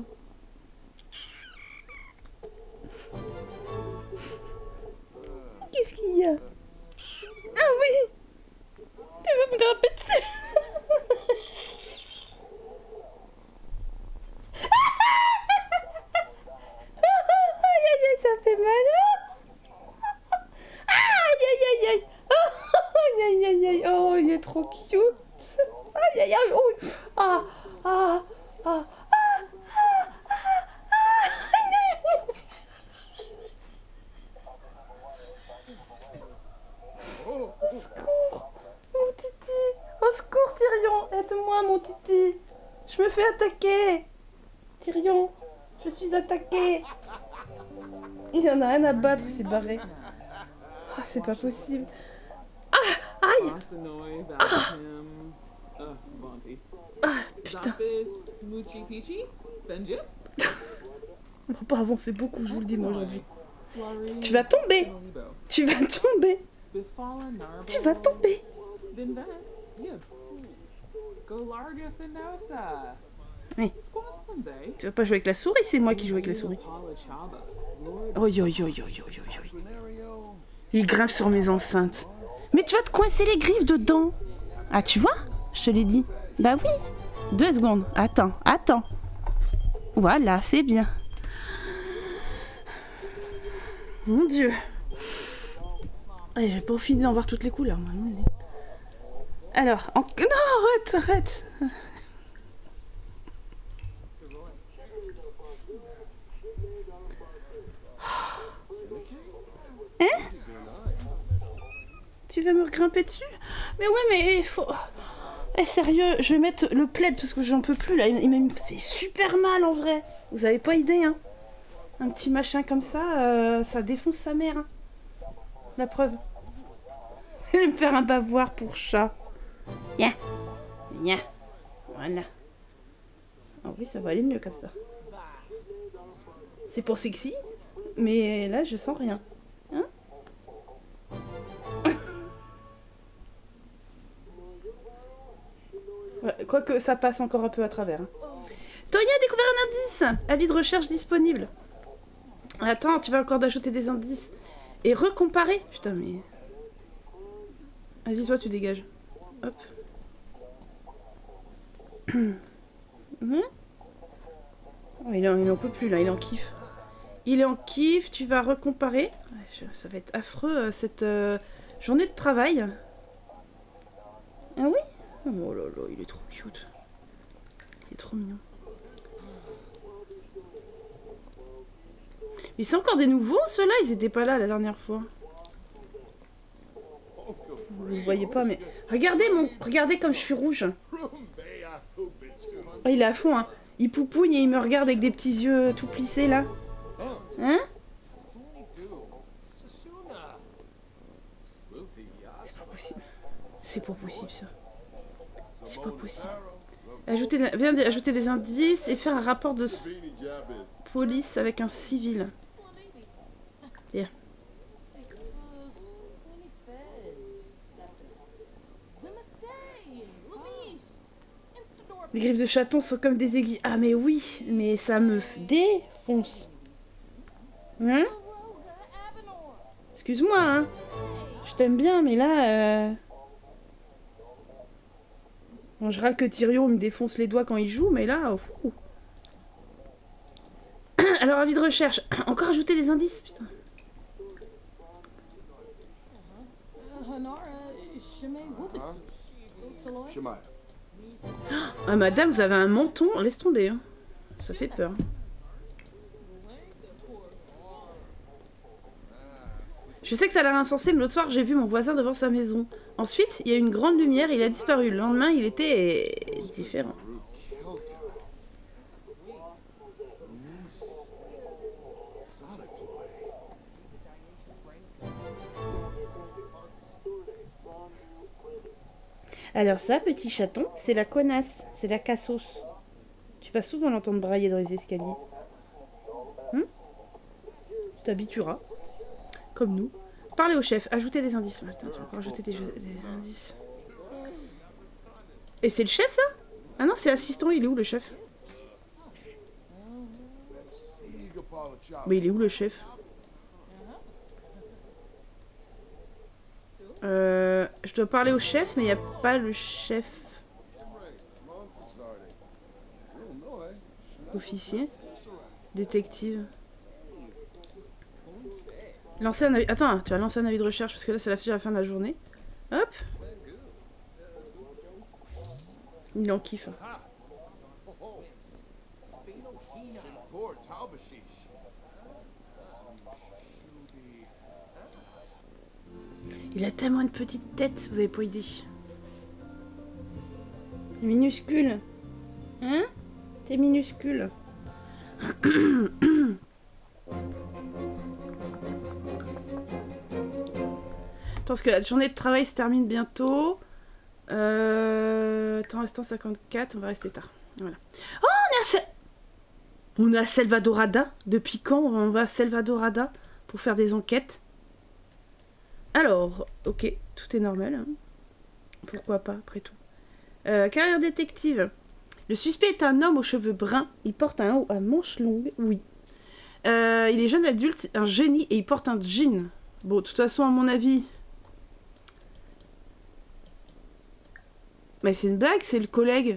Qu'est-ce qu'il y a? Ah oui! Tu vas me grimper dessus! Aïe aïe aïe, ça fait mal! Aïe aïe aïe aïe! Aïe aïe aïe aïe! Oh, il est trop cute! Aïe aïe aïe! Oh. Ah! Ah! Ah! Au secours, mon titi! Au secours, Tyrion! Aide-moi, mon titi! Je me fais attaquer! Tyrion, je suis attaqué! Il en a rien à battre, il s'est barré. Ah, c'est pas possible. Ah! Aïe! Ah! Ah, putain! On va pas avancer beaucoup, je vous le dis, moi, aujourd'hui. Tu vas tomber! Tu vas tomber! Tu vas tomber! Oui. Tu vas pas jouer avec la souris, c'est moi qui joue avec la souris. Oh yo yo yo yo yo yo. Il grimpe sur mes enceintes. Mais tu vas te coincer les griffes dedans. Ah, tu vois? Je te l'ai dit. Bah oui. Deux secondes. Attends, attends. Voilà, c'est bien. Mon Dieu. Allez, j'ai pas fini d'en voir toutes les couleurs, moi. Alors, en... non, arrête, arrête. Hein? Tu veux me grimper dessus? Mais ouais, mais il faut... Eh, sérieux, je vais mettre le plaid parce que j'en peux plus, là. Il me fait super mal, en vrai. Vous avez pas idée, hein. Un petit machin comme ça, euh, ça défonce sa mère. Hein. La preuve. Je vais me faire un bavoir pour chat. Viens. Viens. Voilà. Ah oui, ça va aller mieux comme ça. C'est pour sexy, mais là, je sens rien. Hein? Ouais, quoique ça passe encore un peu à travers. Hein. Toya a découvert un indice. Avis de recherche disponible. Attends, tu vas encore d'ajouter des indices. Et recomparer. Putain, mais... Vas-y, toi, tu dégages. Hop. Mmh. Oh, il, en, il en peut plus, là. Il est en kiff. Il est en kiff. Tu vas recomparer. Ouais, je, ça va être affreux, euh, cette euh, journée de travail. Ah oui? Oh là là, il est trop cute. Il est trop mignon. Mais c'est encore des nouveaux, ceux-là? Ils étaient pas là la dernière fois. Vous ne voyez pas, mais... Regardez, mon... Regardez comme je suis rouge. Oh, il est à fond, hein. Il poupouille et il me regarde avec des petits yeux tout plissés, là. Hein? C'est pas possible. C'est pas possible, ça. C'est pas possible. Ajouter, viens d'ajouter des indices et faire un rapport de police avec un civil. Yeah. Les griffes de chaton sont comme des aiguilles. Ah mais oui, mais ça me défonce. Hein? Excuse-moi, hein. Je t'aime bien, mais là... Euh... Bon, je râle que Tyrion me défonce les doigts quand il joue, mais là... Oh, alors, avis de recherche. Encore ajouter des indices, putain. Ah, madame, vous avez un menton. Laisse tomber. Hein. Ça fait peur. Je sais que ça a l'air insensé, mais l'autre soir, j'ai vu mon voisin devant sa maison. Ensuite, il y a eu une grande lumière et il a disparu. Le lendemain, il était différent. Alors ça, petit chaton, c'est la connasse, c'est la cassos. Tu pas souvent l'entendre brailler dans les escaliers. Hum tu t'habitueras. Comme nous. Parlez au chef, ajoutez des indices. Attends, tu vas encore ajouter des, jeux, des indices. Et c'est le chef, ça? Ah non, c'est assistant, il est où le chef? Mais il est où le chef? Euh, je dois parler au chef, mais il n'y a pas le chef. Officier. Détective. Lancer un avis... Attends, tu vas lancer un avis de recherche, parce que là, c'est la fin de la journée. Hop. Il en kiffe. Il a tellement une petite tête, vous avez pas idée. Minuscule. Hein? C'est minuscule. Attends, parce que la journée de travail se termine bientôt. Euh... Temps restant cinquante-quatre, on va rester tard. Voilà. Oh, on est à... Se... On est à Selvadorada. Depuis quand on va à Selvadorada pour faire des enquêtes? Alors, ok, tout est normal. Hein. Pourquoi pas, après tout. Euh, carrière détective. Le suspect est un homme aux cheveux bruns. Il porte un haut à manches longues. Oui. Euh, il est jeune adulte, un génie, et il porte un jean. Bon, de toute façon, à mon avis... Mais c'est une blague, c'est le collègue.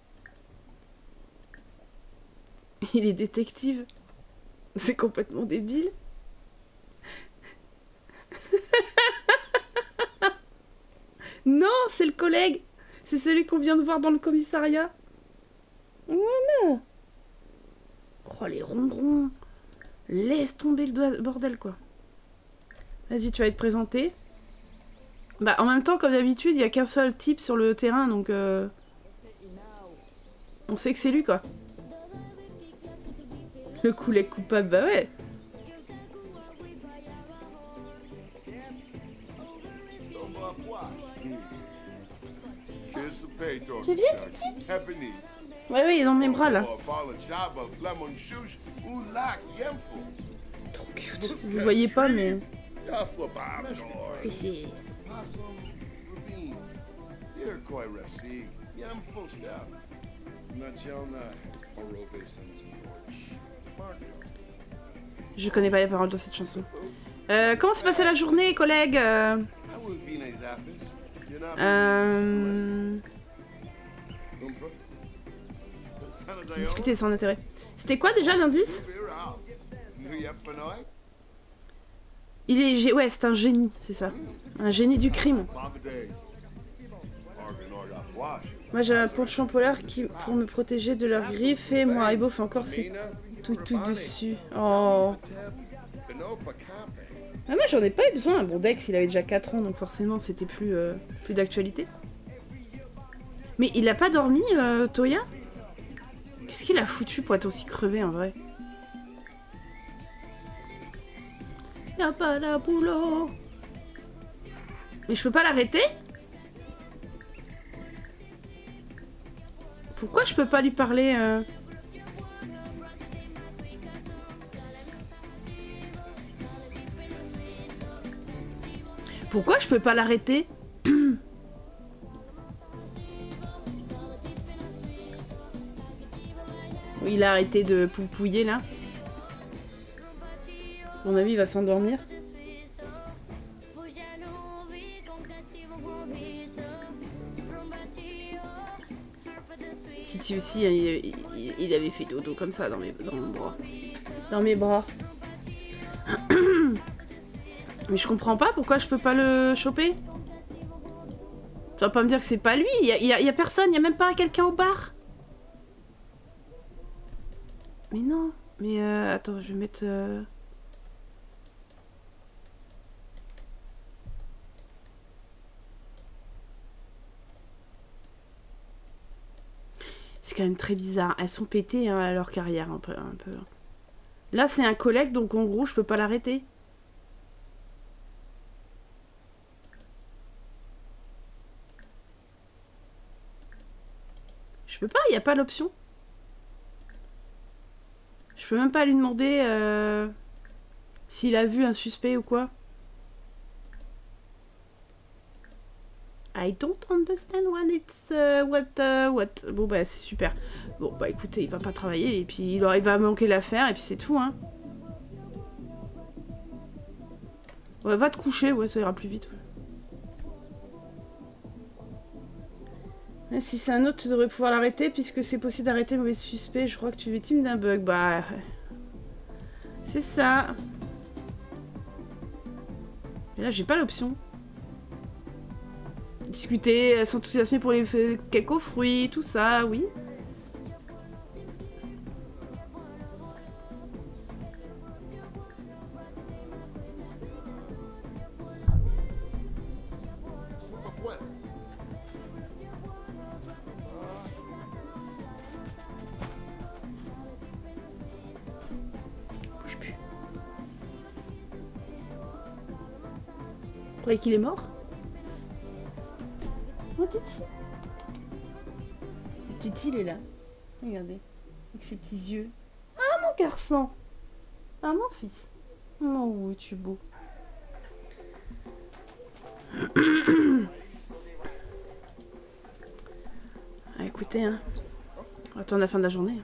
Il est détective. C'est complètement débile. Non, c'est le collègue. C'est celui qu'on vient de voir dans le commissariat. Voilà. Oh, les ronrons. Laisse tomber le bordel, quoi. Vas-y, tu vas être présenté. Bah, en même temps, comme d'habitude, il n'y a qu'un seul type sur le terrain, donc... Euh... On sait que c'est lui, quoi. Le collègue coupable, bah ouais. Tu viens, Titi? Ouais, ouais, il est dans mes bras, là. Trop cute. Vous voyez pas, mais... C'est... Je connais pas les paroles de cette chanson. Euh, comment s'est passée la journée, collègue? euh... Euh... Discuter sans intérêt. C'était quoi déjà l'indice? Il est... Ouais, c'est un génie, c'est ça. Un génie du crime. Moi j'ai un penchant polaire qui, pour me protéger de leurs griffes, et moi, Ibo fait encore ses tout tout dessus. Oh. Ah, moi j'en ai pas eu besoin. Bon, Dex il avait déjà quatre ans, donc forcément c'était plus, euh, plus d'actualité. Mais il a pas dormi, euh, Toya? Qu'est-ce qu'il a foutu pour être aussi crevé en vrai? Y'a pas la boulot. Mais je peux pas l'arrêter? Pourquoi je peux pas lui parler euh... Pourquoi je peux pas l'arrêter? Il a arrêté de poupouiller là. À mon avis, il va s'endormir. Titi aussi, il, il, il avait fait dodo comme ça dans mes, dans mon bras. Dans mes bras. Mais je comprends pas pourquoi je peux pas le choper. Tu vas pas me dire que c'est pas lui. Il y a, y a, y a personne, il y a même pas quelqu'un au bar. Mais non. Mais euh, attends, je vais mettre... Euh... C'est quand même très bizarre. Elles sont pétées hein, à leur carrière un peu, un peu. Là, c'est un collègue, donc en gros, je peux pas l'arrêter. Je peux pas, il n'y a pas l'option. Je peux même pas lui demander euh, s'il a vu un suspect ou quoi. I don't understand what it's... Uh, what, uh, what... Bon bah c'est super. Bon bah écoutez, il va pas travailler et puis il, il va manquer l'affaire et puis c'est tout hein. Ouais, va te coucher, ouais ça ira plus vite. Ouais. Si c'est un autre, tu devrais pouvoir l'arrêter puisque c'est possible d'arrêter le mauvais suspect. Je crois que tu es victime d'un bug. Bah... C'est ça. Et là j'ai pas l'option. Discuter, s'enthousiasmer pour les cakes aux fruits, tout ça, oui. Bouge plus. Vous croyez qu'il est mort? Oh, Titi. Titi, il est là. Regardez. Avec ses petits yeux. Ah, mon garçon. Ah, mon fils. Oh, oui, tu es beau. Ah, écoutez, hein. On attend la fin de la journée.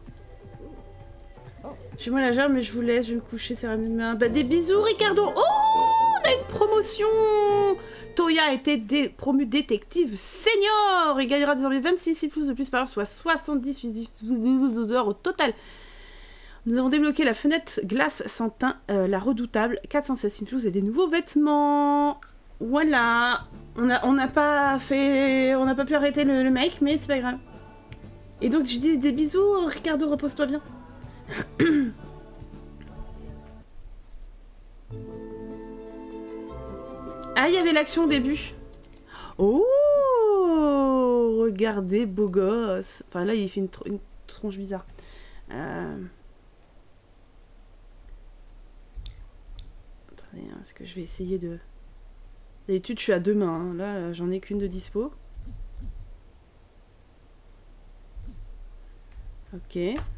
J'ai moi la gerbe, mais je vous laisse. Je vais me coucher, c'est demain. Bah, des bisous, Ricardo. Oh, on a une promotion. Toya a été dé promu détective senior. Il gagnera désormais vingt-six sifflous de plus par heure, soit soixante-dix heures au total. Nous avons débloqué la fenêtre glace sans teint, euh, la redoutable, quatre cent seize sifflous et des nouveaux vêtements. Voilà. On n'a on a pas fait... On n'a pas pu arrêter le, le mec, mais c'est pas grave. Et donc, je dis des bisous, Ricardo, repose-toi bien. Ah, il y avait l'action au début. Oh, regardez, beau gosse. Enfin, là, il fait une, tr une tronche bizarre. Euh... Attendez, hein, est-ce que je vais essayer de... D'habitude, je suis à deux mains. Hein. Là, j'en ai qu'une de dispo. Ok.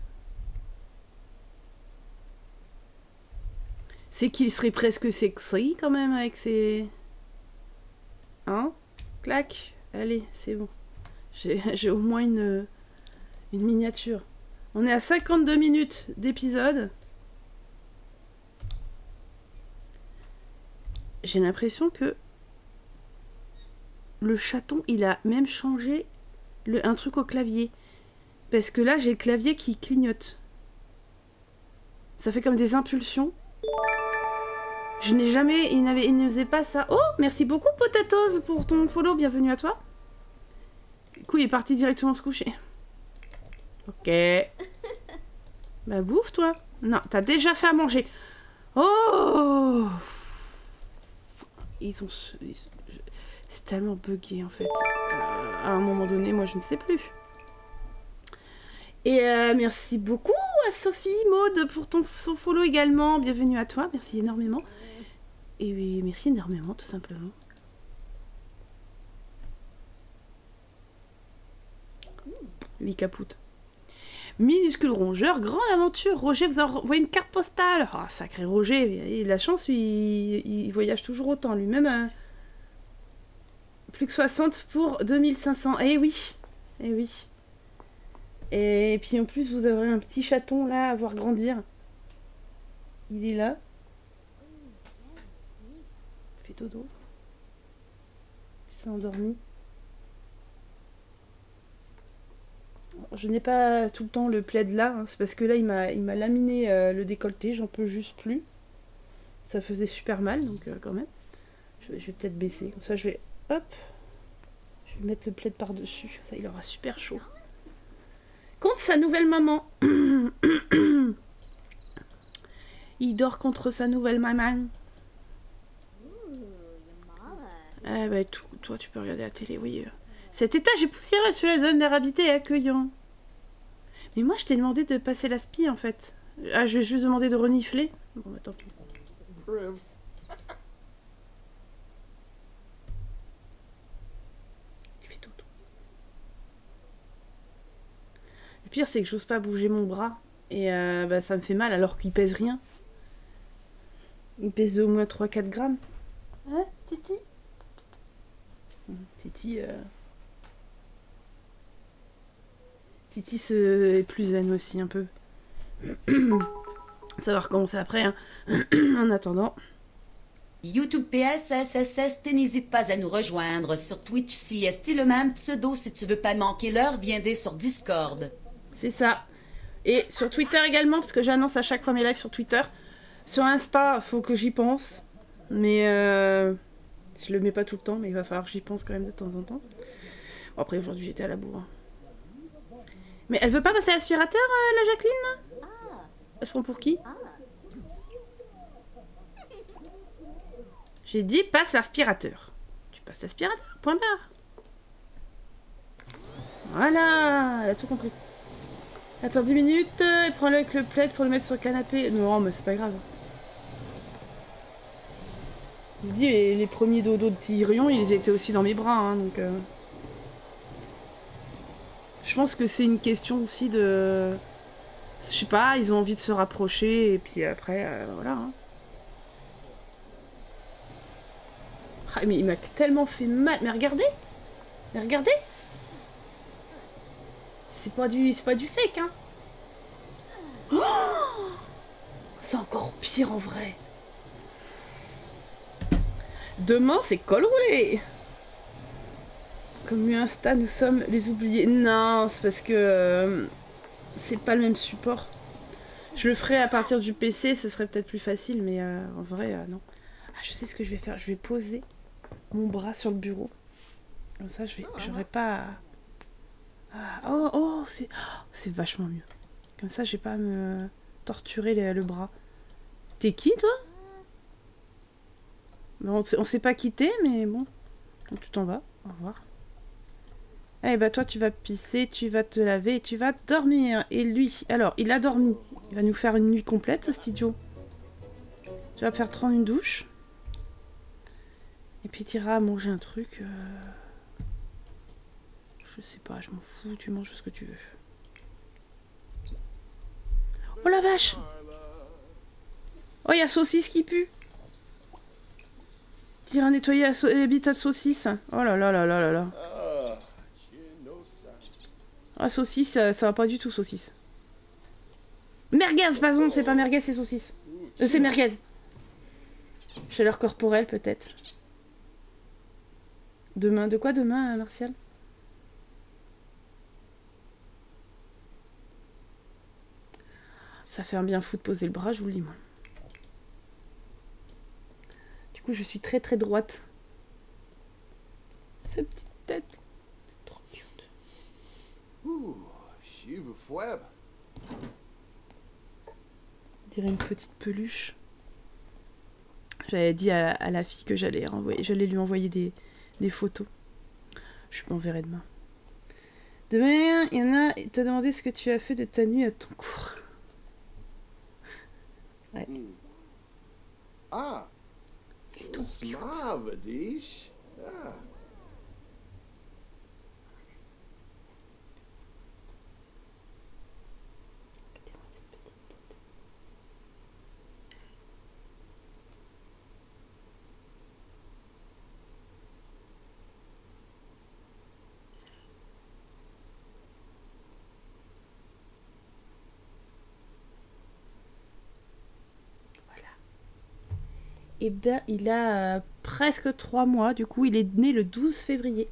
C'est qu'il serait presque sexy, quand même, avec ses... Hein? Clac. Allez, c'est bon. J'ai au moins une, une miniature. On est à cinquante-deux minutes d'épisode. J'ai l'impression que le chaton, il a même changé le, un truc au clavier. Parce que là, j'ai le clavier qui clignote. Ça fait comme des impulsions. Je n'ai jamais... Il, il ne faisait pas ça. Oh, merci beaucoup, Potatoes, pour ton follow. Bienvenue à toi. Du coup, il est parti directement se coucher. Ok. Bah, bouffe, toi. Non, t'as déjà fait à manger. Oh, ils ont... C'est tellement buggé, en fait. Euh, à un moment donné, moi, je ne sais plus. Et euh, merci beaucoup à Sophie, Maud, pour ton son follow également. Bienvenue à toi, merci énormément. Et merci énormément, tout simplement. Lui capoute. Minuscule rongeur, grande aventure. Roger vous a envoyé une carte postale. Ah, oh, sacré Roger, il a de la chance, il, il voyage toujours autant. Lui-même, euh, plus que soixante pour deux mille cinq cents. Eh oui, eh oui. Et puis en plus, vous avez un petit chaton là à voir grandir. Il est là. Il fait dodo. Il s'est endormi. Je n'ai pas tout le temps le plaid là. Hein. C'est parce que là, il m'a il m'a laminé euh, le décolleté. J'en peux juste plus. Ça faisait super mal, donc euh, quand même. Je vais, je vais peut-être baisser. Comme ça, je vais... Hop. Je vais mettre le plaid par-dessus. Ça, il aura super chaud. Contre sa nouvelle maman. Il dort contre sa nouvelle maman. Eh ben, tout, toi, tu peux regarder la télé, oui. Cet étage est poussiéreux, cela donne l'air habité et accueillant. Mais moi, je t'ai demandé de passer la spie, en fait. Ah, je vais juste demander de renifler. Bon, bah, tant pis. Il fait tout. Le pire, c'est que j'ose pas bouger mon bras. Et euh, bah, ça me fait mal alors qu'il pèse rien. Il pèse au moins trois quatre grammes. Hein, Titi? Titi... Euh... Titi est plus zen aussi, un peu. Ça va recommencer après, hein. En attendant... YouTube P S S S S, n'hésite pas à nous rejoindre sur Twitch si est le même pseudo. Si tu veux pas manquer l'heure, viendez sur Discord. C'est ça. Et sur Twitter également, parce que j'annonce à chaque fois mes lives sur Twitter. Sur Insta, faut que j'y pense. Mais euh, je le mets pas tout le temps, mais il va falloir que j'y pense quand même de temps en temps. Bon, après, aujourd'hui, j'étais à la bourre. Mais elle veut pas passer à l'aspirateur, euh, la Jacqueline, là? Elle se prend pour qui? J'ai dit passe l'aspirateur. Tu passes l'aspirateur, point barre. Voilà, elle a tout compris. Attends dix minutes et prends-le avec le plaid pour le mettre sur le canapé. Non, mais c'est pas grave. Je vous dis, les, les premiers dodos de Tyrion, ils étaient aussi dans mes bras, hein, donc... Euh... Je pense que c'est une question aussi de... Je sais pas, ils ont envie de se rapprocher, et puis après, euh, voilà, hein. Ah, mais il m'a tellement fait mal. Mais regardez! Mais regardez! C'est pas du, c'est pas du fake, hein! Oh, c'est encore pire en vrai! Demain, c'est col roulé! Comme Insta, nous sommes les oubliés. Non, c'est parce que euh, c'est pas le même support. Je le ferai à partir du P C, ce serait peut-être plus facile, mais euh, en vrai, euh, non. Ah, je sais ce que je vais faire. Je vais poser mon bras sur le bureau. Comme ça, je vais, j'aurais pas... Ah, oh, oh, c'est oh, c'est vachement mieux. Comme ça, j'ai pas à me torturer les, le bras. T'es qui, toi? Bon, on s'est pas quitté, mais bon. Donc, tu t'en vas. Au revoir. Eh bah, toi, tu vas pisser, tu vas te laver et tu vas dormir. Et lui, alors, il a dormi. Il va nous faire une nuit complète, cet idiot. Tu vas me faire prendre une douche. Et puis, tu iras manger un truc. Euh... Je sais pas, je m'en fous. Tu manges ce que tu veux. Oh la vache! Oh, il y a saucisse qui pue! Tu iras nettoyer la so l'habitat de saucisse. Oh là là là là là là. Ah, saucisse, ça, ça va pas du tout, saucisse. Merguez, pardon, c'est pas merguez, c'est saucisse. Euh, c'est merguez. Chaleur corporelle, peut-être. Demain, de quoi demain, Martial? Ça fait un bien fou de poser le bras, je vous le dis, moi. Du coup, je suis très très droite. Ce petite tête. Trop cute. On dirait une petite peluche. J'avais dit à, à la fille que j'allais renvoyer, j'allais lui envoyer des, des photos. Je m'enverrai demain. Demain, il y en a, il t'a demandé ce que tu as fait de ta nuit à ton cours. Ouais. Ah, c'est trop cute. Ah. Eh bien, il a euh, presque trois mois. Du coup, il est né le douze février.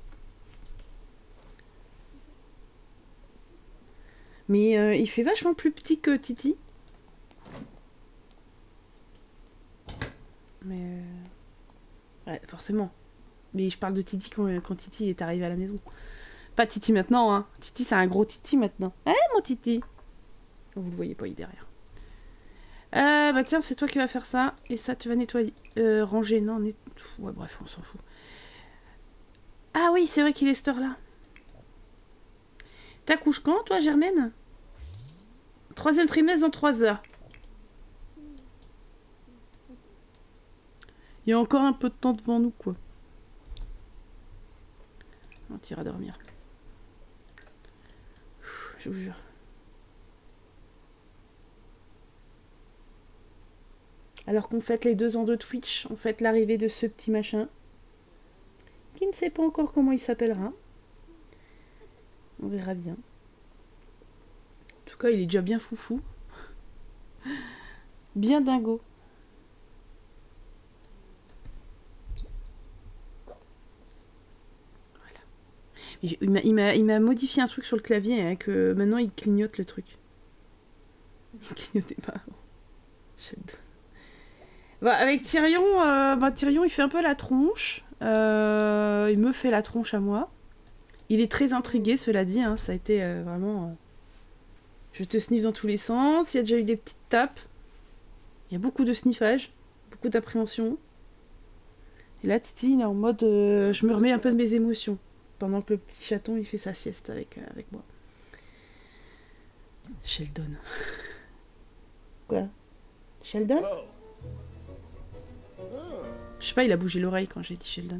Mais euh, il fait vachement plus petit que Titi. Mais... Euh... Ouais, forcément. Mais je parle de Titi quand, quand Titi est arrivé à la maison. Pas Titi maintenant, hein. Titi, c'est un gros Titi maintenant. Eh, mon Titi! Vous le voyez pas, il est derrière. Euh, bah tiens, c'est toi qui vas faire ça. Et ça, tu vas nettoyer. Euh, ranger, non, net... Ouais, bref, on s'en fout. Ah oui, c'est vrai qu'il est cette heure-là. T'accouches quand, toi, Germaine? Troisième trimestre dans trois heures. Il y a encore un peu de temps devant nous, quoi. On ira dormir. Je vous jure. Alors qu'on fête les deux ans de Twitch, on fête l'arrivée de ce petit machin. Qui ne sait pas encore comment il s'appellera. On verra bien. En tout cas, il est déjà bien foufou. Bien dingo. Voilà. Il m'a modifié un truc sur le clavier, hein, que maintenant il clignote le truc. Il clignotait pas. Bah, avec Tyrion, euh, bah, Tyrion il fait un peu la tronche. Euh, il me fait la tronche à moi. Il est très intrigué, cela dit. Hein, ça a été euh, vraiment... Euh... Je te sniffe dans tous les sens. Il y a déjà eu des petites tapes. Il y a beaucoup de sniffage. Beaucoup d'appréhension. Et là, Titi, il est en mode... Euh, je me remets un peu de mes émotions. Pendant que le petit chaton, il fait sa sieste avec, euh, avec moi. Sheldon. Quoi? Sheldon? Je sais pas, il a bougé l'oreille quand j'ai dit Sheldon.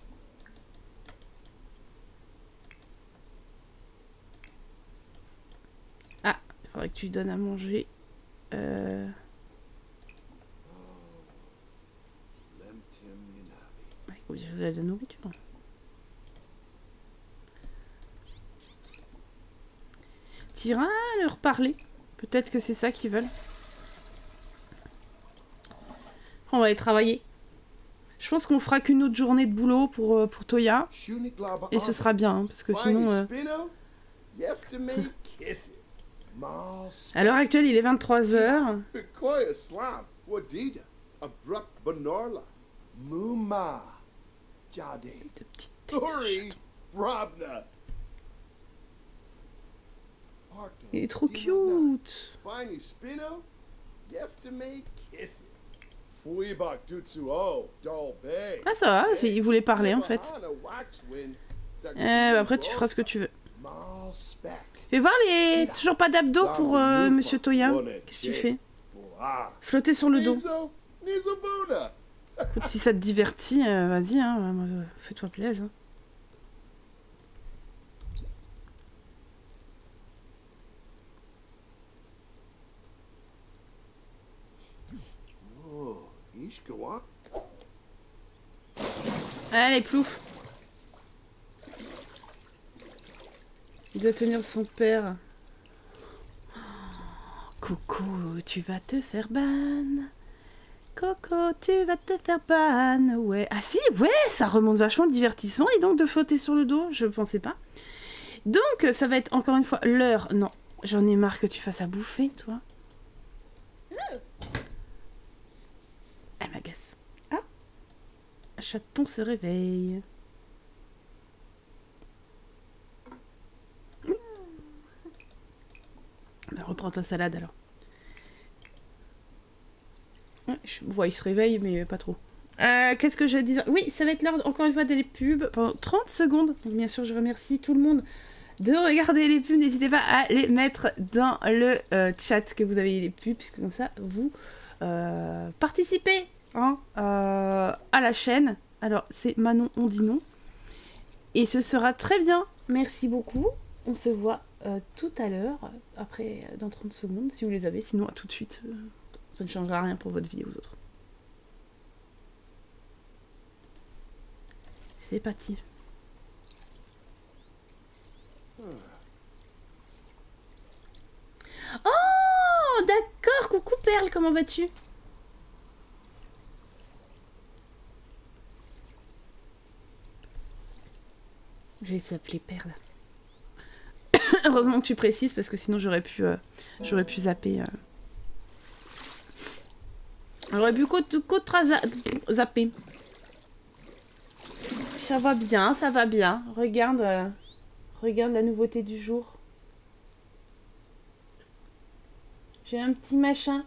Ah, il faudrait que tu lui donnes à manger. Euh... Ouais, il a de la nourriture. T'iras leur parler. Peut-être que c'est ça qu'ils veulent. On va aller travailler. Je pense qu'on fera qu'une autre journée de boulot pour, pour Toya. Et ce sera bien, hein, parce que sinon... Euh... À l'heure actuelle, il est vingt-trois heures. De petites têtes de chaton. Il est trop cute. Ah ça va, il voulait parler en fait. Euh, après tu feras ce que tu veux. Fais voir les... Toujours pas d'abdos pour euh, Monsieur Toya. Qu'est-ce que tu fais? Flotter sur le dos. Écoute, si ça te divertit, euh, vas-y, hein, euh, fais-toi plaisir. Hein. Allez, plouf. Il doit tenir son père. Coco, tu vas te faire ban. Coco, tu vas te faire ban. Ouais. Ah si, ouais, ça remonte vachement le divertissement. Et donc de flotter sur le dos, je pensais pas. Donc, ça va être encore une fois l'heure. Non, j'en ai marre que tu fasses à bouffer, toi. Elle m'agace. Ah, chaton se réveille. Bah, reprends ta salade alors. Ouais, je vois, il se réveille, mais pas trop. Euh, Qu'est-ce que je disais? Oui, ça va être l'heure, encore une fois, des pubs pendant trente secondes. Donc, bien sûr, je remercie tout le monde de regarder les pubs. N'hésitez pas à les mettre dans le euh, chat que vous avez les pubs, puisque comme ça, vous euh, participez hein, euh, à la chaîne. Alors, c'est Manon, on dit non. Et ce sera très bien. Merci beaucoup. On se voit euh, tout à l'heure, après, dans trente secondes, si vous les avez. Sinon, à tout de suite. Euh, ça ne changera rien pour votre vie et aux autres. C'est parti. Oh, d'accord. Coucou Perle, comment vas-tu? Je vais s'appeler Perle. Heureusement que tu précises parce que sinon j'aurais pu, euh, j'aurais pu zapper. Euh... J'aurais pu zapper. Ça va bien, ça va bien. Regarde, euh, regarde la nouveauté du jour. J'ai un petit machin.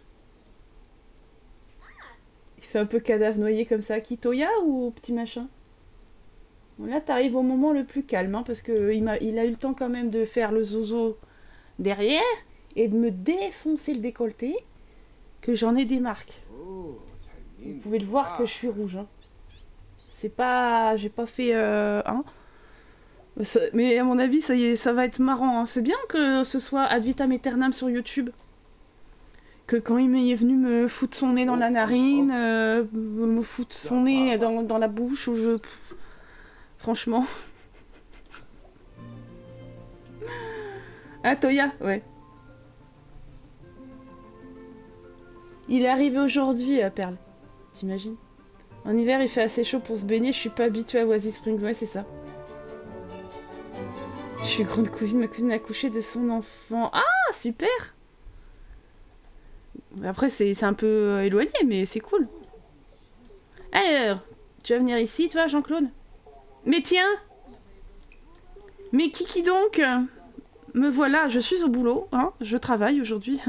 Il fait un peu cadavre noyé comme ça. Kitoya ou petit machin? Bon, là, t'arrives au moment le plus calme, hein, parce que il a, il a eu le temps quand même de faire le zozo derrière et de me défoncer le décolleté, que j'en ai des marques. Vous pouvez le voir que je suis rouge. Hein. C'est pas... J'ai pas fait... Euh, hein. Mais à mon avis, ça, y est, ça va être marrant. Hein. C'est bien que ce soit ad vitam aeternam sur YouTube. que quand il est venu me foutre son nez dans la narine, euh, me foutre son nez dans, dans la bouche, ou je... Pff, franchement... Ah, Toya, ouais. Il est arrivé aujourd'hui, euh, Perle. T'imagines? En hiver, il fait assez chaud pour se baigner, je suis pas habituée à Oasis Springs, ouais, c'est ça. Je suis grande cousine, ma cousine a accouché de son enfant. Ah, super! Après, c'est un peu euh, éloigné, mais c'est cool. Alors, tu vas venir ici, toi, Jean-Claude? Mais tiens! Mais qui qui donc? Me voilà, je suis au boulot, hein, je travaille aujourd'hui.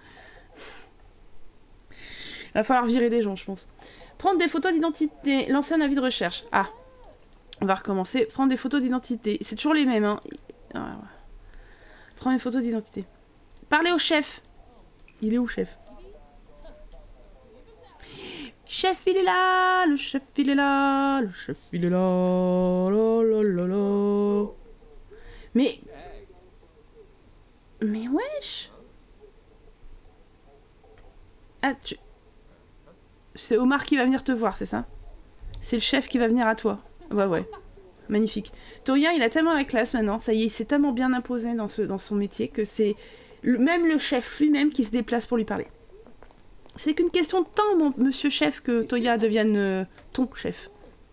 Il va falloir virer des gens, je pense. Prendre des photos d'identité, lancer un avis de recherche. Ah, on va recommencer. Prendre des photos d'identité. C'est toujours les mêmes, hein. Ah, prendre une photo d'identité. Parler au chef. Il est où, chef? Chef, il est là, le chef, il est là, le chef, il est là, la la la la. Mais... Mais wesh. Ah, tu... C'est Omar qui va venir te voir, c'est ça? C'est le chef qui va venir à toi. Ouais, ouais. Magnifique. Toya, il a tellement la classe maintenant, ça y est, il s'est tellement bien imposé dans, ce, dans son métier que c'est le, même le chef lui-même qui se déplace pour lui parler. C'est qu'une question de temps, mon monsieur chef, que Toya devienne euh, ton chef.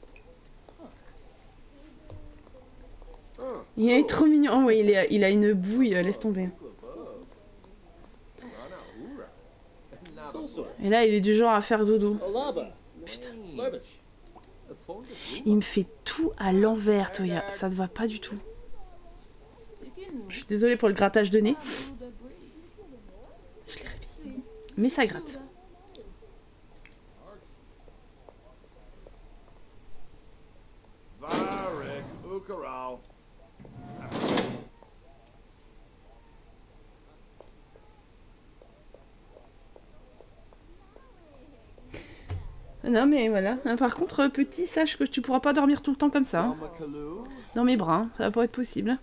Il est trop mignon. Oh, ouais, il, est, il a une bouille, laisse tomber. Et là, il est du genre à faire dodo. Putain. Il me fait tout à l'envers, Toya. Ça ne va pas du tout. Je suis désolée pour le grattage de nez. Je l'ai réveillé. Mais ça gratte. Non mais voilà. Par contre, petit, sache que tu pourras pas dormir tout le temps comme ça. Hein. Dans mes bras, ça va pas être possible.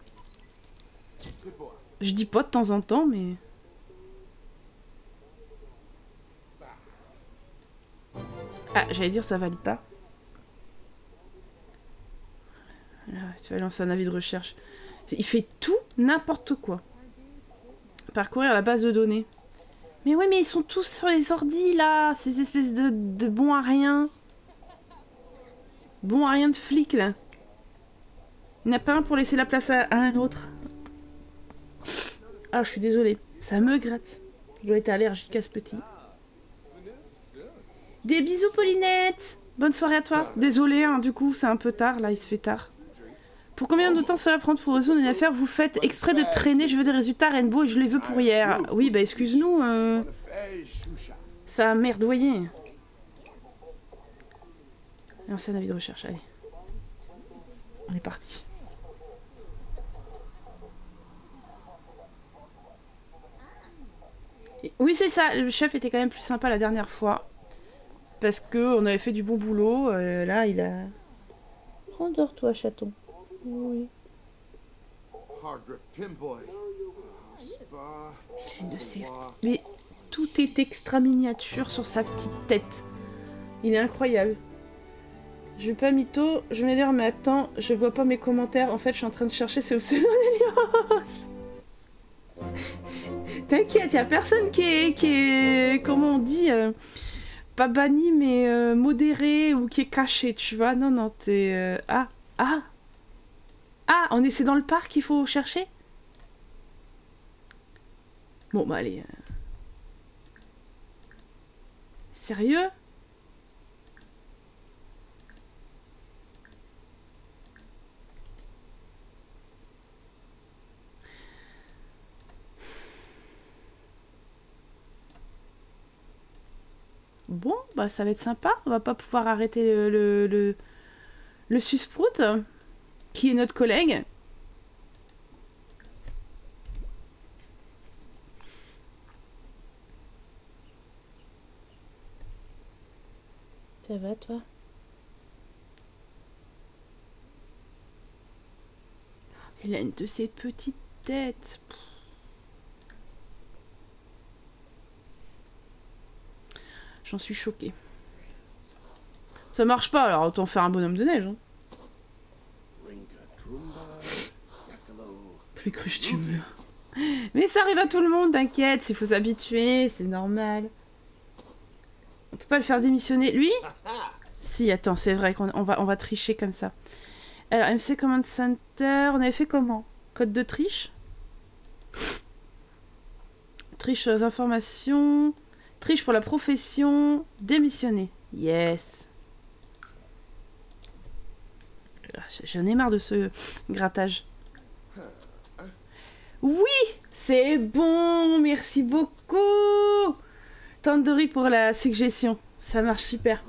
Je dis pas de temps en temps, mais... Ah, j'allais dire ça valide pas. Là, tu vas lancer un avis de recherche. Il fait tout, n'importe quoi. Parcourir la base de données. Mais ouais, mais ils sont tous sur les ordis, là. Ces espèces de, de bons à rien. Bons à rien de flics, là. Il n'y en a pas un pour laisser la place à, à un autre. Ah, je suis désolée. Ça me gratte. Je dois être allergique à ce petit. Des bisous, Paulinette. Bonne soirée à toi. Désolée, hein, du coup, c'est un peu tard. Là, il se fait tard. Pour combien de temps cela prend pour résoudre une affaire? Vous faites exprès de traîner. Je veux des résultats Rainbow et je les veux pour hier. Oui, bah excuse-nous. Euh... Ça a merdoyé. C'est un avis de recherche. Allez. On est parti. Et oui, c'est ça. Le chef était quand même plus sympa la dernière fois. Parce que on avait fait du bon boulot. Euh, là, il a... Rendors-toi, chaton. Oui. Il a une de ses... Mais tout est extra miniature sur sa petite tête. Il est incroyable. Je vais pas mytho, je vais dire, mais attends, je vois pas mes commentaires. En fait, je suis en train de chercher, c'est au pseudo d'Elios. T'inquiète, y a personne qui est, qui est, comment on dit, euh, pas banni, mais euh, modéré ou qui est caché, tu vois. Non, non, t'es... Euh, ah, ah. Ah, on est, c'est dans le parc qu'il faut chercher? Bon, bah allez. Euh... Sérieux? Bon, bah ça va être sympa. On va pas pouvoir arrêter le, le, le, le susprout, qui est notre collègue. Ça va, toi? Il a une de ces petites têtes. J'en suis choquée. Ça marche pas, alors autant faire un bonhomme de neige. Hein. Plus cru que tu meurs. Mais ça arrive à tout le monde, t'inquiète, il faut s'habituer, c'est normal. On peut pas le faire démissionner. Lui? Si, attends, c'est vrai qu'on on va, on va tricher comme ça. Alors, M C Command Center, on avait fait comment? Code de triche? Triche aux informations. Triche pour la profession. Démissionner. Yes. J'en ai marre de ce grattage. Oui, c'est bon. Merci beaucoup. Tandoori pour la suggestion. Ça marche super.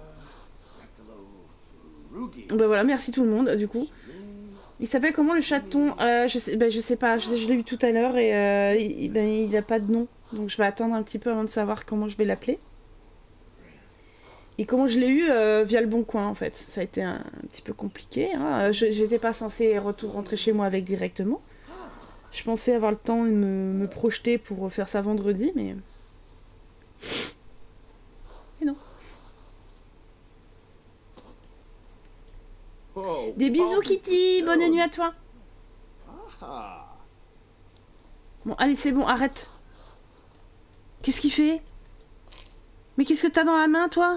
Ben voilà, merci tout le monde, du coup. Il s'appelle comment le chaton? euh, je, sais, ben, je sais pas, je, je l'ai vu tout à l'heure et euh, il, ben, il a pas de nom. Donc je vais attendre un petit peu avant de savoir comment je vais l'appeler. Et comment je l'ai eu euh, via le Bon Coin en fait. Ça a été un, un petit peu compliqué. Hein. Je n'étais pas censée retour, rentrer chez moi avec directement. Je pensais avoir le temps de me, me projeter pour faire ça vendredi, mais... Et non. Des bisous Kitty, bonne nuit à toi. Bon, allez, c'est bon, arrête. Qu'est-ce qu'il fait? Mais qu'est-ce que t'as dans la main, toi?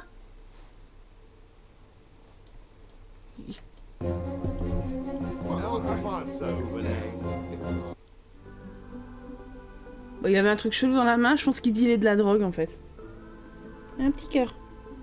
Bon, il avait un truc chelou dans la main, je pense qu'il dealait de la drogue, en fait. Il y a un petit cœur.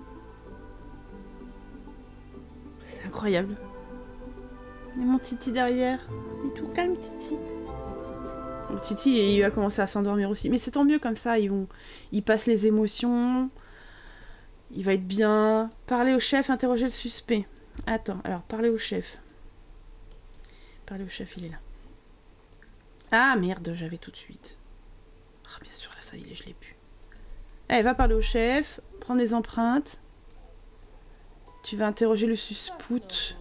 C'est incroyable. Et mon Titi derrière. Il est tout calme, Titi. Bon, Titi, il va commencer à s'endormir aussi. Mais c'est tant mieux comme ça. Ils vont, ils passent les émotions. Il va être bien. Parler au chef, interroger le suspect. Attends, alors, parler au chef. Parler au chef, il est là. Ah, merde, j'avais tout de suite. Ah, bien sûr, là, ça, il est, je l'ai pu. Allez, va parler au chef. Prends des empreintes. Tu vas interroger le suspect.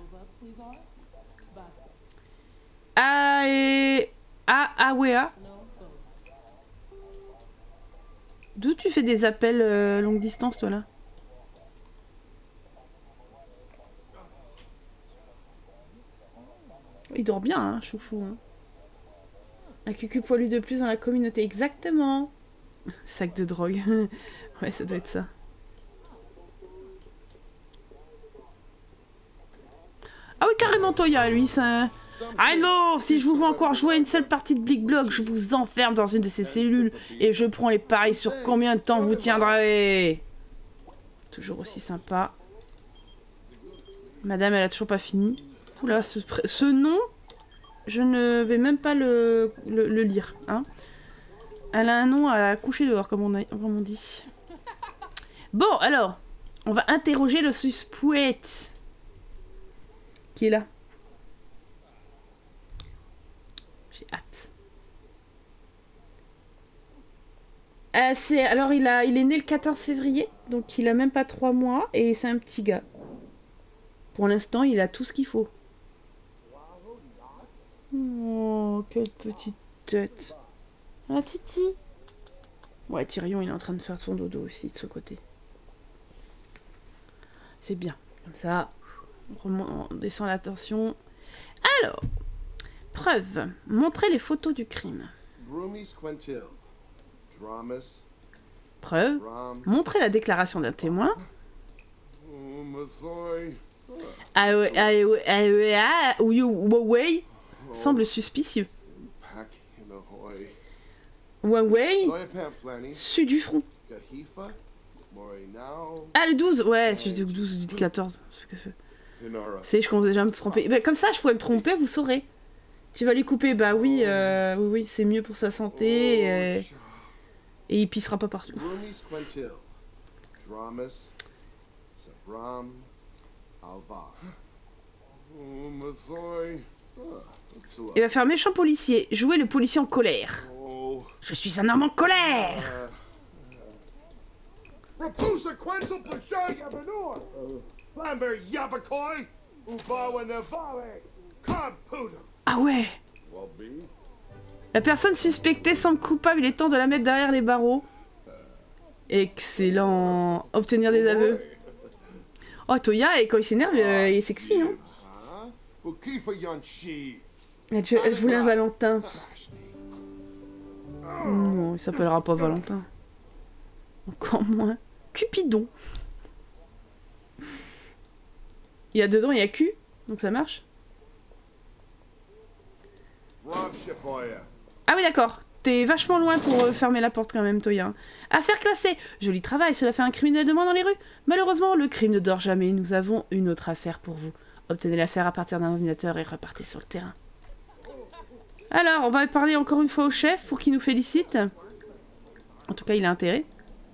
Ah et... Ah, ah, ouais, ah. D'où tu fais des appels euh, longue distance, toi, là? Il dort bien, hein, chouchou. Hein. Un cucu poilu de plus dans la communauté. Exactement. Sac de drogue. Ouais, ça doit être ça. Ah oui, carrément, Toya, lui, ça... Ah non, si je vous vois encore jouer une seule partie de Blick Block, je vous enferme dans une de ces cellules et je prends les paris sur combien de temps vous tiendrez. Toujours aussi sympa. Madame, elle a toujours pas fini. Oula, ce, ce nom, je ne vais même pas le, le, le lire. Hein. Elle a un nom à coucher dehors, comme on, a, comme on dit. Bon, alors, on va interroger le suspect. Qui est là? J'ai hâte. Euh, c'est, alors, il, a, il est né le quatorze février, donc il a même pas trois mois, et c'est un petit gars. Pour l'instant, il a tout ce qu'il faut. Oh, quelle petite tête. Ah, Titi. Ouais, Tyrion, il est en train de faire son dodo aussi, de ce côté. C'est bien. Comme ça, on, remonte, on descend la tension. Alors, preuve. Montrer les photos du crime. Preuve. Montrer la déclaration d'un témoin. Ah ouais, ah ouais, ah ouais, ah oui, ouais, semble suspicieux. Huawei, su du front. Ah, le douze, ouais, je dis le douze, du quatorze. C'est, je commence déjà à me tromper. Bah, comme ça, je pourrais me tromper, vous saurez. Tu vas lui couper, bah oui, euh, oui, oui, c'est mieux pour sa santé. Et, et il pissera pas partout. Il va faire méchant policier, jouer le policier en colère. Je suis un homme en colère. Ah ouais. La personne suspectée semble coupable, il est temps de la mettre derrière les barreaux. Excellent. Obtenir des aveux. Oh, Toya, et quand il s'énerve, euh, il est sexy, hein. Elle, elle voulait un Valentin. Non, il s'appellera pas Valentin. Encore moins. Cupidon. Il y a dedans, il y a Q, donc ça marche. Ah oui, d'accord. T'es vachement loin pour euh, fermer la porte quand même, Toya. Affaire classée. Joli travail, cela fait un criminel de moins dans les rues. Malheureusement, le crime ne dort jamais. Nous avons une autre affaire pour vous. Obtenez l'affaire à partir d'un ordinateur et repartez sur le terrain. Alors, on va parler encore une fois au chef pour qu'il nous félicite. En tout cas, il a intérêt.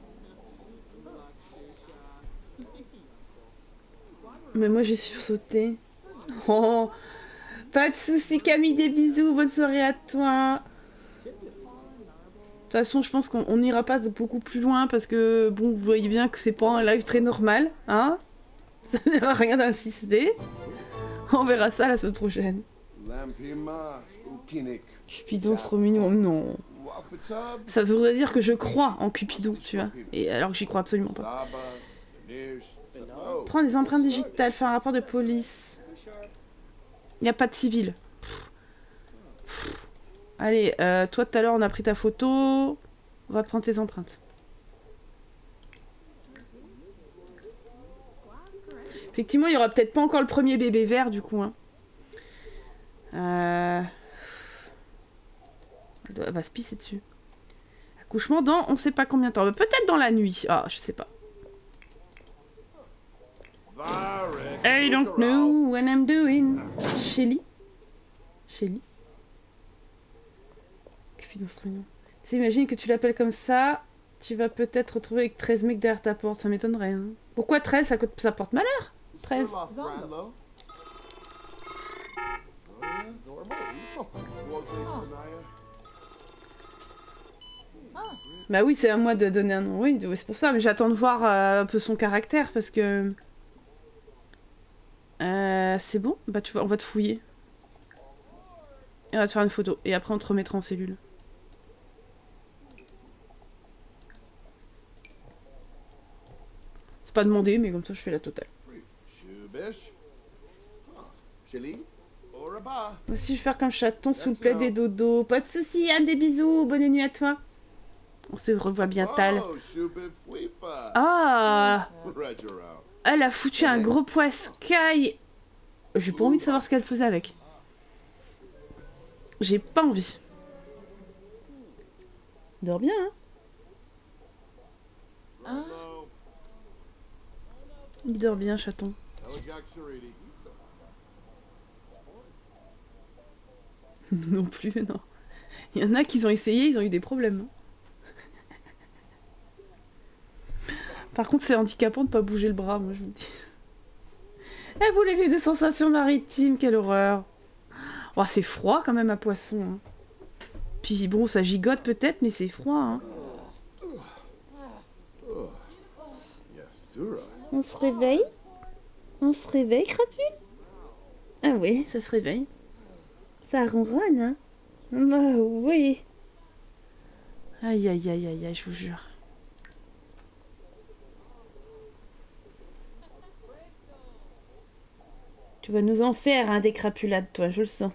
Mais moi, j'ai sursauté. Oh, pas de soucis, Camille, des bisous. Bonne soirée à toi. De toute façon, je pense qu'on n'ira pas beaucoup plus loin parce que, bon, vous voyez bien que c'est pas un live très normal, hein. Ça ne sert à rien d'insister. On verra ça la semaine prochaine. Cupidon trop mignon, non. Ça voudrait dire que je crois en Cupidon, tu vois. Et alors que j'y crois absolument pas. Prends des empreintes digitales, faire un rapport de police. Il n'y a pas de civil. Pff. Pff. Allez, euh, toi tout à l'heure on a pris ta photo. On va prendre tes empreintes. Effectivement, il y aura peut-être pas encore le premier bébé vert du coup. Hein. Euh... Elle va se pisser dessus. Accouchement dans on sait pas combien de temps. Peut-être dans la nuit. Ah, je sais pas. I don't know what I'm doing. Shelly. Shelly. Cupidon, c'est trop mignon. Tu imagines que tu l'appelles comme ça, tu vas peut-être retrouver avec treize mecs derrière ta porte. Ça m'étonnerait. Hein. Pourquoi treize? Ça, ça porte malheur. treize. Bah oui, c'est à moi de donner un nom. Oui, c'est pour ça. Mais j'attends de voir euh, un peu son caractère parce que... Euh, c'est bon, bah tu vas, on va te fouiller. Et on va te faire une photo. Et après on te remettra en cellule. C'est pas demandé, mais comme ça je fais la totale. Moi aussi je vais faire comme chaton sous le plaid des dodos. Pas de soucis, Anne, des bisous. Bonne nuit à toi. On se revoit bien, Tal. Ah, elle a foutu un gros poiscaille. J'ai pas envie de savoir ce qu'elle faisait avec. J'ai pas envie. Il dort bien, hein. Ah. Il dort bien, chaton. Non plus, non. Il y en a qui ont essayé, ils ont eu des problèmes. Par contre, c'est handicapant de pas bouger le bras, moi je vous dis. Elle voulait vivre des sensations maritimes, quelle horreur. Oh, c'est froid quand même à Poisson. Hein. Puis bon, ça gigote peut-être, mais c'est froid. Hein. On se réveille? On se réveille, Crapu? Ah oui, ça se réveille. Ça ronronne, hein? Bah oui. Aïe, aïe, aïe, aïe, aïe, je vous jure. Tu vas nous en faire, hein, des crapulades, toi, je le sens.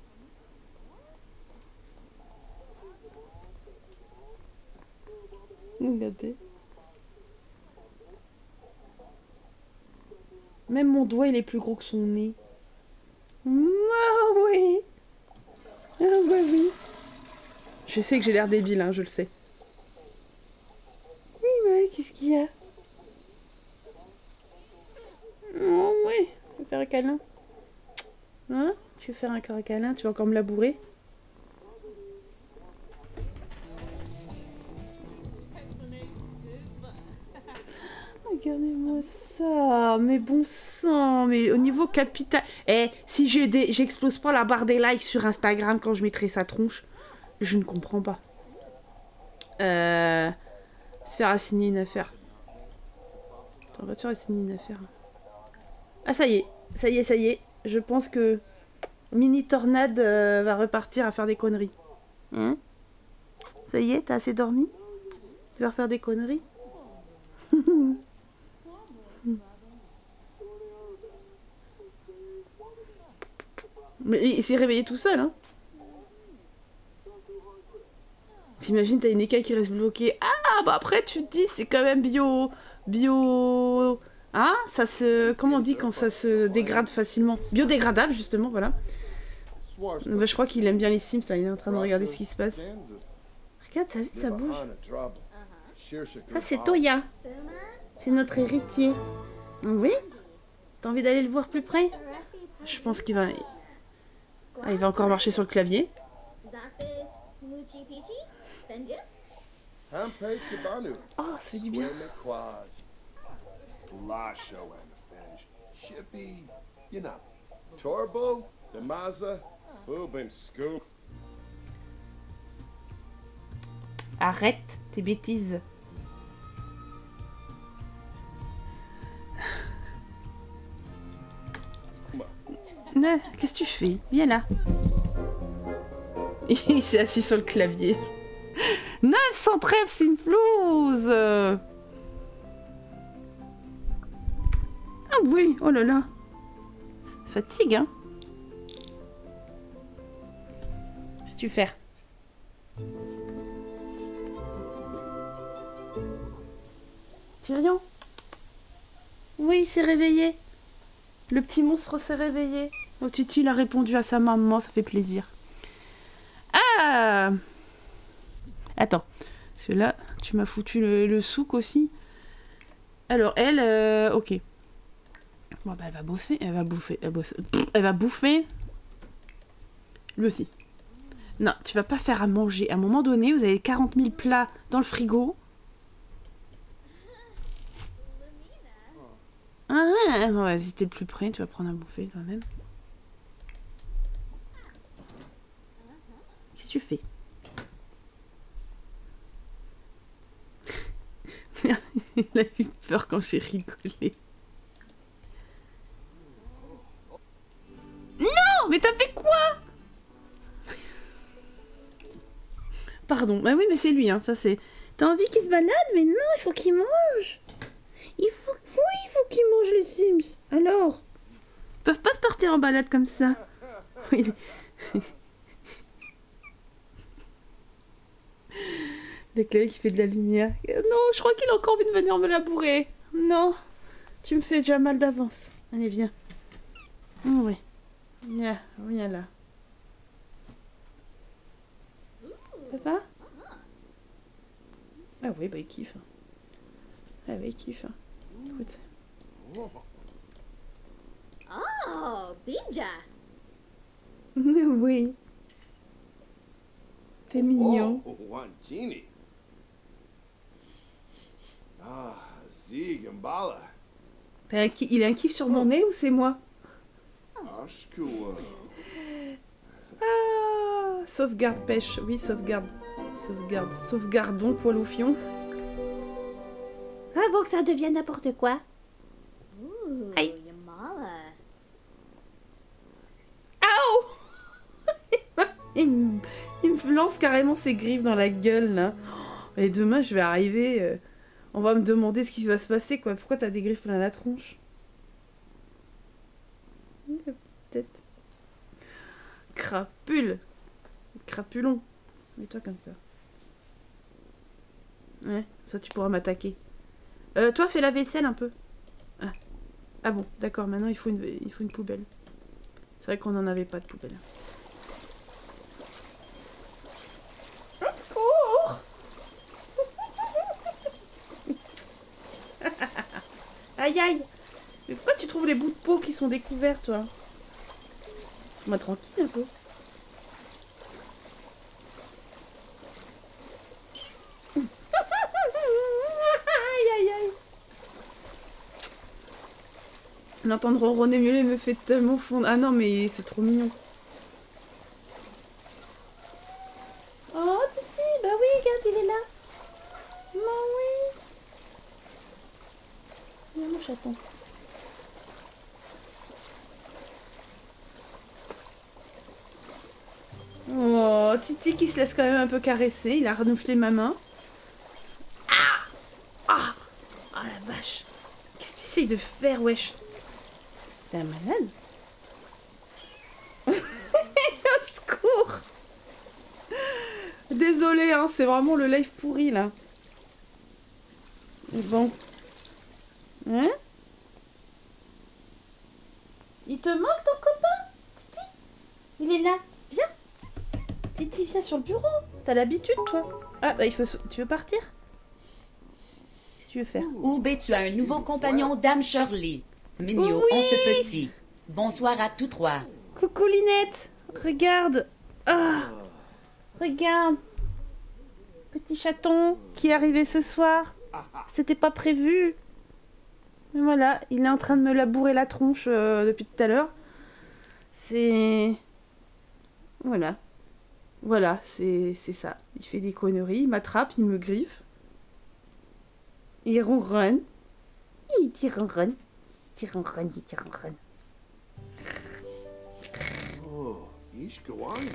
Regardez. Même mon doigt, il est plus gros que son nez. Ah oui. Ah bah oui. Je sais que j'ai l'air débile, hein, je le sais. Oui, ouais, qu'est-ce qu'il y a? Oh oui. Tu veux faire un câlin? Hein? Tu veux faire un câlin? Tu vas encore me labourer? Regardez-moi ça, mais bon sang, mais au niveau capital... Eh, si j'explose pas la barre des likes sur Instagram quand je mettrai sa tronche, je ne comprends pas. Euh... Se faire assigner une affaire. On va te faire assigner une affaire. Ah, ça y est, ça y est, ça y est. Je pense que Mini Tornade euh, va repartir à faire des conneries. Hein? Ça y est, t'as assez dormi? Tu vas refaire des conneries? Mais il s'est réveillé tout seul, hein. T'imagines, t'as une écaille qui reste bloquée. Ah, bah après, tu te dis, c'est quand même bio... Bio... Hein? Ça se... Comment on dit quand ça se dégrade facilement? Biodégradable, justement, voilà. Bah, je crois qu'il aime bien les Sims, là. Il est en train de regarder ce qui se passe. Regarde, ça, ça bouge. Ça, c'est Toya. C'est notre héritier. Oui? T'as envie d'aller le voir plus près? Je pense qu'il va... Ah, il va encore marcher sur le clavier. Oh, ça fait du bien. Arrête tes bêtises. Qu'est-ce que tu fais? Viens là. Il s'est assis sur le clavier. neuf cent treize Sinflouz. Ah oui, oh là là. Ça fatigue, hein. Qu'est-ce que tu fais? Tyrion? Oui, il s'est réveillé. Le petit monstre s'est réveillé. Oh, Titi, il a répondu à sa maman, ça fait plaisir. Ah! Attends, parce que là, tu m'as foutu le, le souk aussi. Alors, elle, euh, ok. Bon, bah, elle va bosser, elle va bouffer, elle, bosse, elle va bouffer. Lui aussi. Non, tu vas pas faire à manger. À un moment donné, vous avez quarante mille plats dans le frigo. Ah, on va visiter le plus près, tu vas prendre à bouffer quand même. Qu'est-ce que tu fais? Il a eu peur quand j'ai rigolé. Non, mais t'as fait quoi? Pardon, bah oui, mais c'est lui, hein, ça c'est... T'as envie qu'il se balade? Mais non, il faut qu'il mange. Il faut... Oui, il faut qu'ils mangent les Sims. Alors? Ils peuvent pas se partir en balade comme ça. Oui. Le clavier qui fait de la lumière. Non, je crois qu'il a encore envie de venir me labourer. Non, tu me fais déjà mal d'avance. Allez, viens. Oh, oui. Viens, viens là. Ça va? Ah oui, bah il kiffe. Ah oui, il kiffe. Écoute. Oh, Binja. Oui. T'es mignon. Oh, Wanjini. Ah, Zigambala. Un ki... Il a un kiff sur mon nez ou c'est moi? Ashkua. Ah, sauvegarde pêche. Oui, sauvegarde. Sauvegarde. Sauvegardons poil au fion. Avant que ça devienne n'importe quoi. Ooh, Aïe. Yamala. Aouh! il, me... il me lance carrément ses griffes dans la gueule, là. Et demain, je vais arriver... Euh... On va me demander ce qui va se passer, quoi. Pourquoi t'as des griffes plein la tronche? La petite tête. Crapule. Crapulon. Mets-toi comme ça. Ouais, ça tu pourras m'attaquer. Euh, toi, fais la vaisselle un peu. Ah, ah bon, d'accord, maintenant il faut une, il faut une poubelle. C'est vrai qu'on n'en avait pas de poubelle. Oh aïe aïe. Mais pourquoi tu trouves les bouts de peau qui sont découverts, toi? Laisse-moi tranquille un peu. L'entendre ronronner miauler me fait tellement fondre. Ah non, mais c'est trop mignon. Oh, Titi, bah oui, regarde, il est là. Bah oui. Viens, mon chaton. Oh, Titi qui se laisse quand même un peu caresser. Il a renouvelé ma main. Ah, ah, ah la de faire, wesh. T'es un malade? Au secours! Désolé, hein, c'est vraiment le live pourri, là. Bon. Hein? Il te manque ton copain, Titi? Il est là. Viens. Titi, viens sur le bureau. T'as l'habitude, toi. Ah, bah, il faut... Tu veux partir? Qu'est-ce que tu veux faire? Oubé, tu as un nouveau compagnon, Dame Shirley. Mignon, Oui. on se petit. Bonsoir à tous trois. Coucou, Linette. Regarde. Ah. Regarde. Petit chaton qui est arrivé ce soir. C'était pas prévu. Mais voilà, il est en train de me labourer la tronche euh, depuis tout à l'heure. C'est... Voilà. Voilà, c'est c'est ça. Il fait des conneries, il m'attrape, il me griffe. Il ronronne. Il dit ronronne. Il dit ronronne, il dit ronronne. Oh, Ishkawani.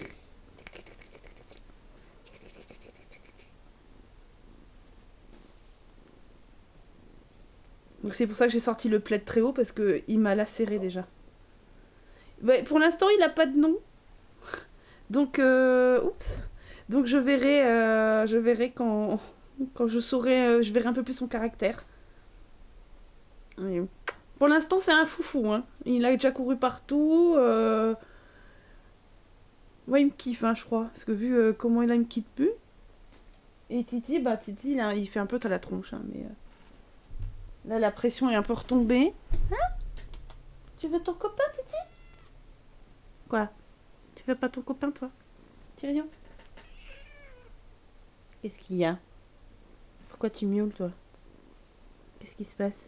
Donc c'est pour ça que j'ai sorti le plaid très haut, parce qu'il m'a lacéré déjà. Ouais, pour l'instant, il n'a pas de nom. Donc, euh, oups. Donc je verrai, euh, je verrai quand, quand je saurai, euh, je verrai un peu plus son caractère. Et pour l'instant, c'est un foufou. Hein. Il a déjà couru partout. Euh... Ouais, il me kiffe, hein, je crois. Parce que vu euh, comment il a, il me quitte plus. Et Titi, bah Titi, il, a, il fait un peu à la tronche. Hein, mais euh... là, la pression est un peu retombée. Hein? Tu veux ton copain, Titi? Quoi? Tu veux pas ton copain, toi? Tyrion? Qu'est-ce qu'il y a? Pourquoi tu miaules, toi? Qu'est-ce qui se passe?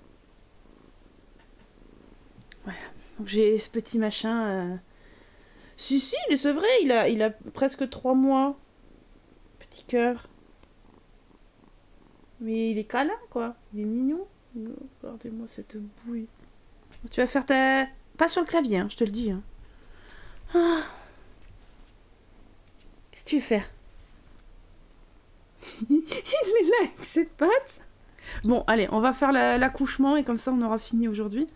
Voilà. Donc j'ai ce petit machin. Euh... Si, si, c'est vrai, il a, il a presque trois mois. Petit cœur. Mais il est câlin, quoi. Il est mignon. Regardez-moi cette bouille. Tu vas faire ta... Pas sur le clavier, hein, je te le dis. Hein. Ah. Qu'est-ce que tu veux faire? Il est là avec ses pattes. Bon, allez, on va faire l'accouchement la, et comme ça on aura fini aujourd'hui.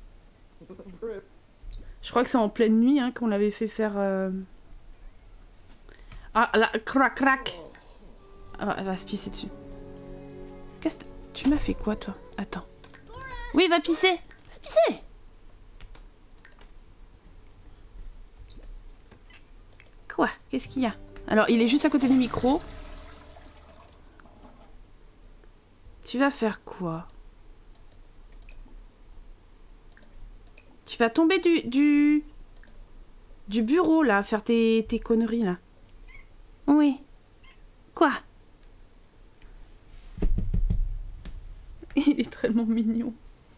Je crois que c'est en pleine nuit hein, qu'on l'avait fait faire... Euh... Ah, là, crac, crac. Ah, elle va se pisser dessus. Qu'est-ce que... Tu m'as fait quoi, toi? Attends. Oui, va pisser. Va pisser. Quoi? Qu'est-ce qu'il y a? Alors, il est juste à côté du micro. Tu vas faire quoi? Tu vas tomber du, du, du bureau, là, faire tes, tes conneries, là. Oui. Quoi? Il est tellement mignon.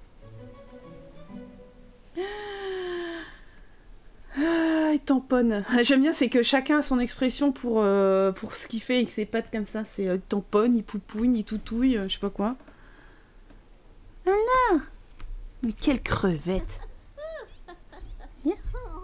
Ah, il tamponne. J'aime bien, c'est que chacun a son expression pour, euh, pour ce qu'il fait avec ses pattes comme ça. C'est euh, il tamponne, il poupouille, il toutouille, euh, je sais pas quoi. Voilà. Mais quelle crevette. Viens.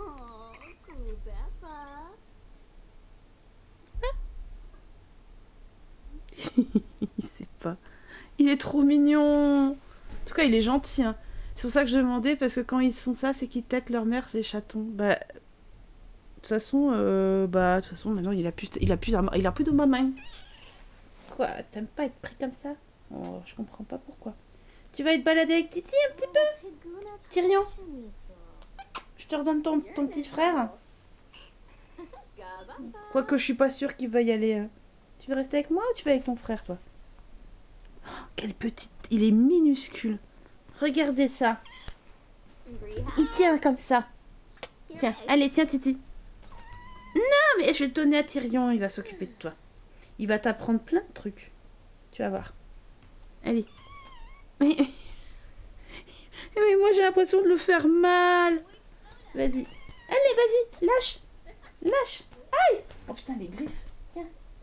Il sait pas. Il est trop mignon. En tout cas, il est gentil. Hein. C'est pour ça que je demandais, parce que quand ils sont ça, c'est qu'ils têtent leur mère, les chatons. Bah, de toute façon, euh, bah, de toute façon, maintenant, il a plus, il a plus, il a plus de maman. Quoi, t'aimes pas être pris comme ça? Oh, je comprends pas pourquoi. Tu vas être baladé avec Titi un petit peu? Tyrion, je te redonne ton, ton petit frère. Quoique je suis pas sûre qu'il va y aller. Tu veux rester avec moi ou tu vas avec ton frère, toi? Oh, quelle petite... Il est minuscule. Regardez ça. Il tient comme ça. Tiens, allez, tiens, Titi. Non, mais je vais te donner à Tyrion. Il va s'occuper de toi. Il va t'apprendre plein de trucs. Tu vas voir. Allez. Mais, mais moi, j'ai l'impression de le faire mal. Vas-y. Allez, vas-y. Lâche. Lâche. Aïe. Oh putain, les griffes. Tiens.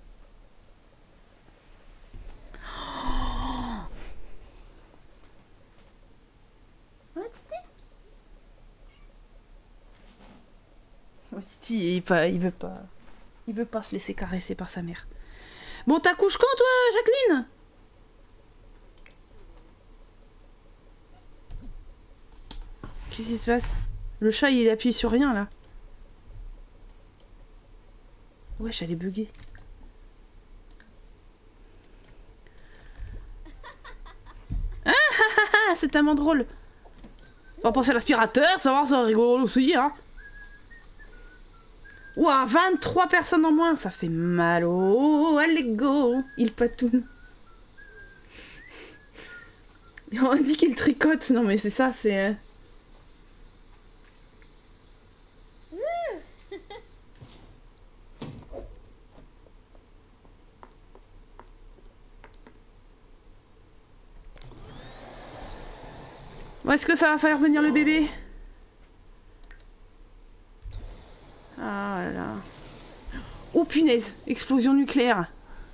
Oh, Titi. Oh, Titi, il, pas, il veut pas. Il veut pas se laisser caresser par sa mère. Bon, t'accouches quand, toi, Jacqueline? Qu'est-ce qui se passe? Le chat, il appuie sur rien, là. Wesh, elle est buggée. Ah ah ah ah, c'est tellement drôle. On va penser à l'aspirateur, savoir ça rigolo aussi, hein. Ouah, vingt-trois personnes en moins, ça fait mal. Oh, allez go, il patoune. Et on dit qu'il tricote. Non mais c'est ça, c'est... Euh... Bon, est-ce que ça va faire venir le bébé? Ah là là. Oh punaise, explosion nucléaire.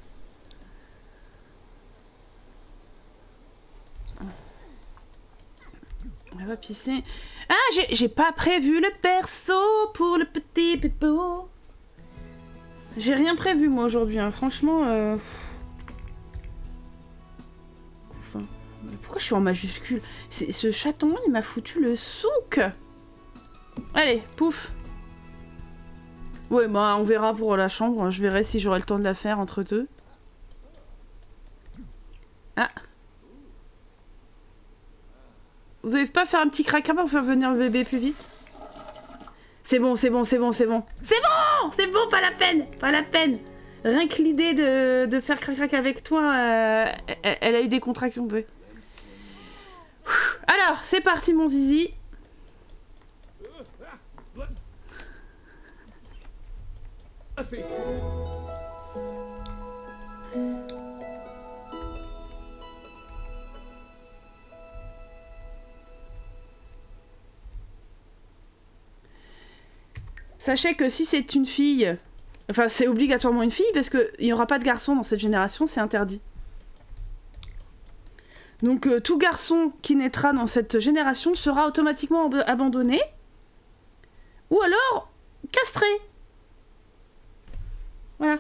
Elle va pisser. Ah, j'ai pas prévu le perso pour le petit Pépé. J'ai rien prévu moi aujourd'hui, hein. Franchement. Euh... Enfin, pourquoi je suis en majuscule? Ce chaton, il m'a foutu le souk. Allez, pouf. Ouais, bah on verra pour la chambre. Je verrai si j'aurai le temps de la faire entre deux. Ah. Vous n'avez pas faire un petit craquement pour faire venir le bébé plus vite? C'est bon, c'est bon, c'est bon, c'est bon. C'est bon! C'est bon, pas la peine! Pas la peine! Rien que l'idée de, de faire crac-crac avec toi, euh, elle, elle a eu des contractions. De... Alors, c'est parti mon zizi. Sachez que si c'est une fille, enfin c'est obligatoirement une fille parce qu'il n'y aura pas de garçon dans cette génération, c'est interdit. Donc euh, tout garçon qui naîtra dans cette génération sera automatiquement ab abandonné ou alors castré. Voilà.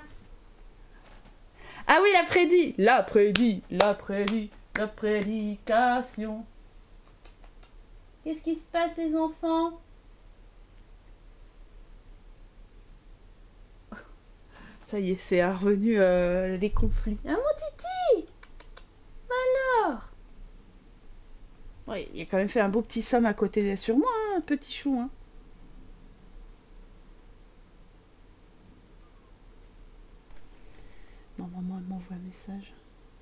Ah oui, la prédit, la prédit, la prédit, la prédication. Qu'est-ce qui se passe les enfants? Ça y est, c'est revenu euh, les conflits. Ah mon titi! Alors? Ouais, il a quand même fait un beau petit somme à côté sur moi, hein, un petit chou. Hein. Non, maman, elle m'envoie un message.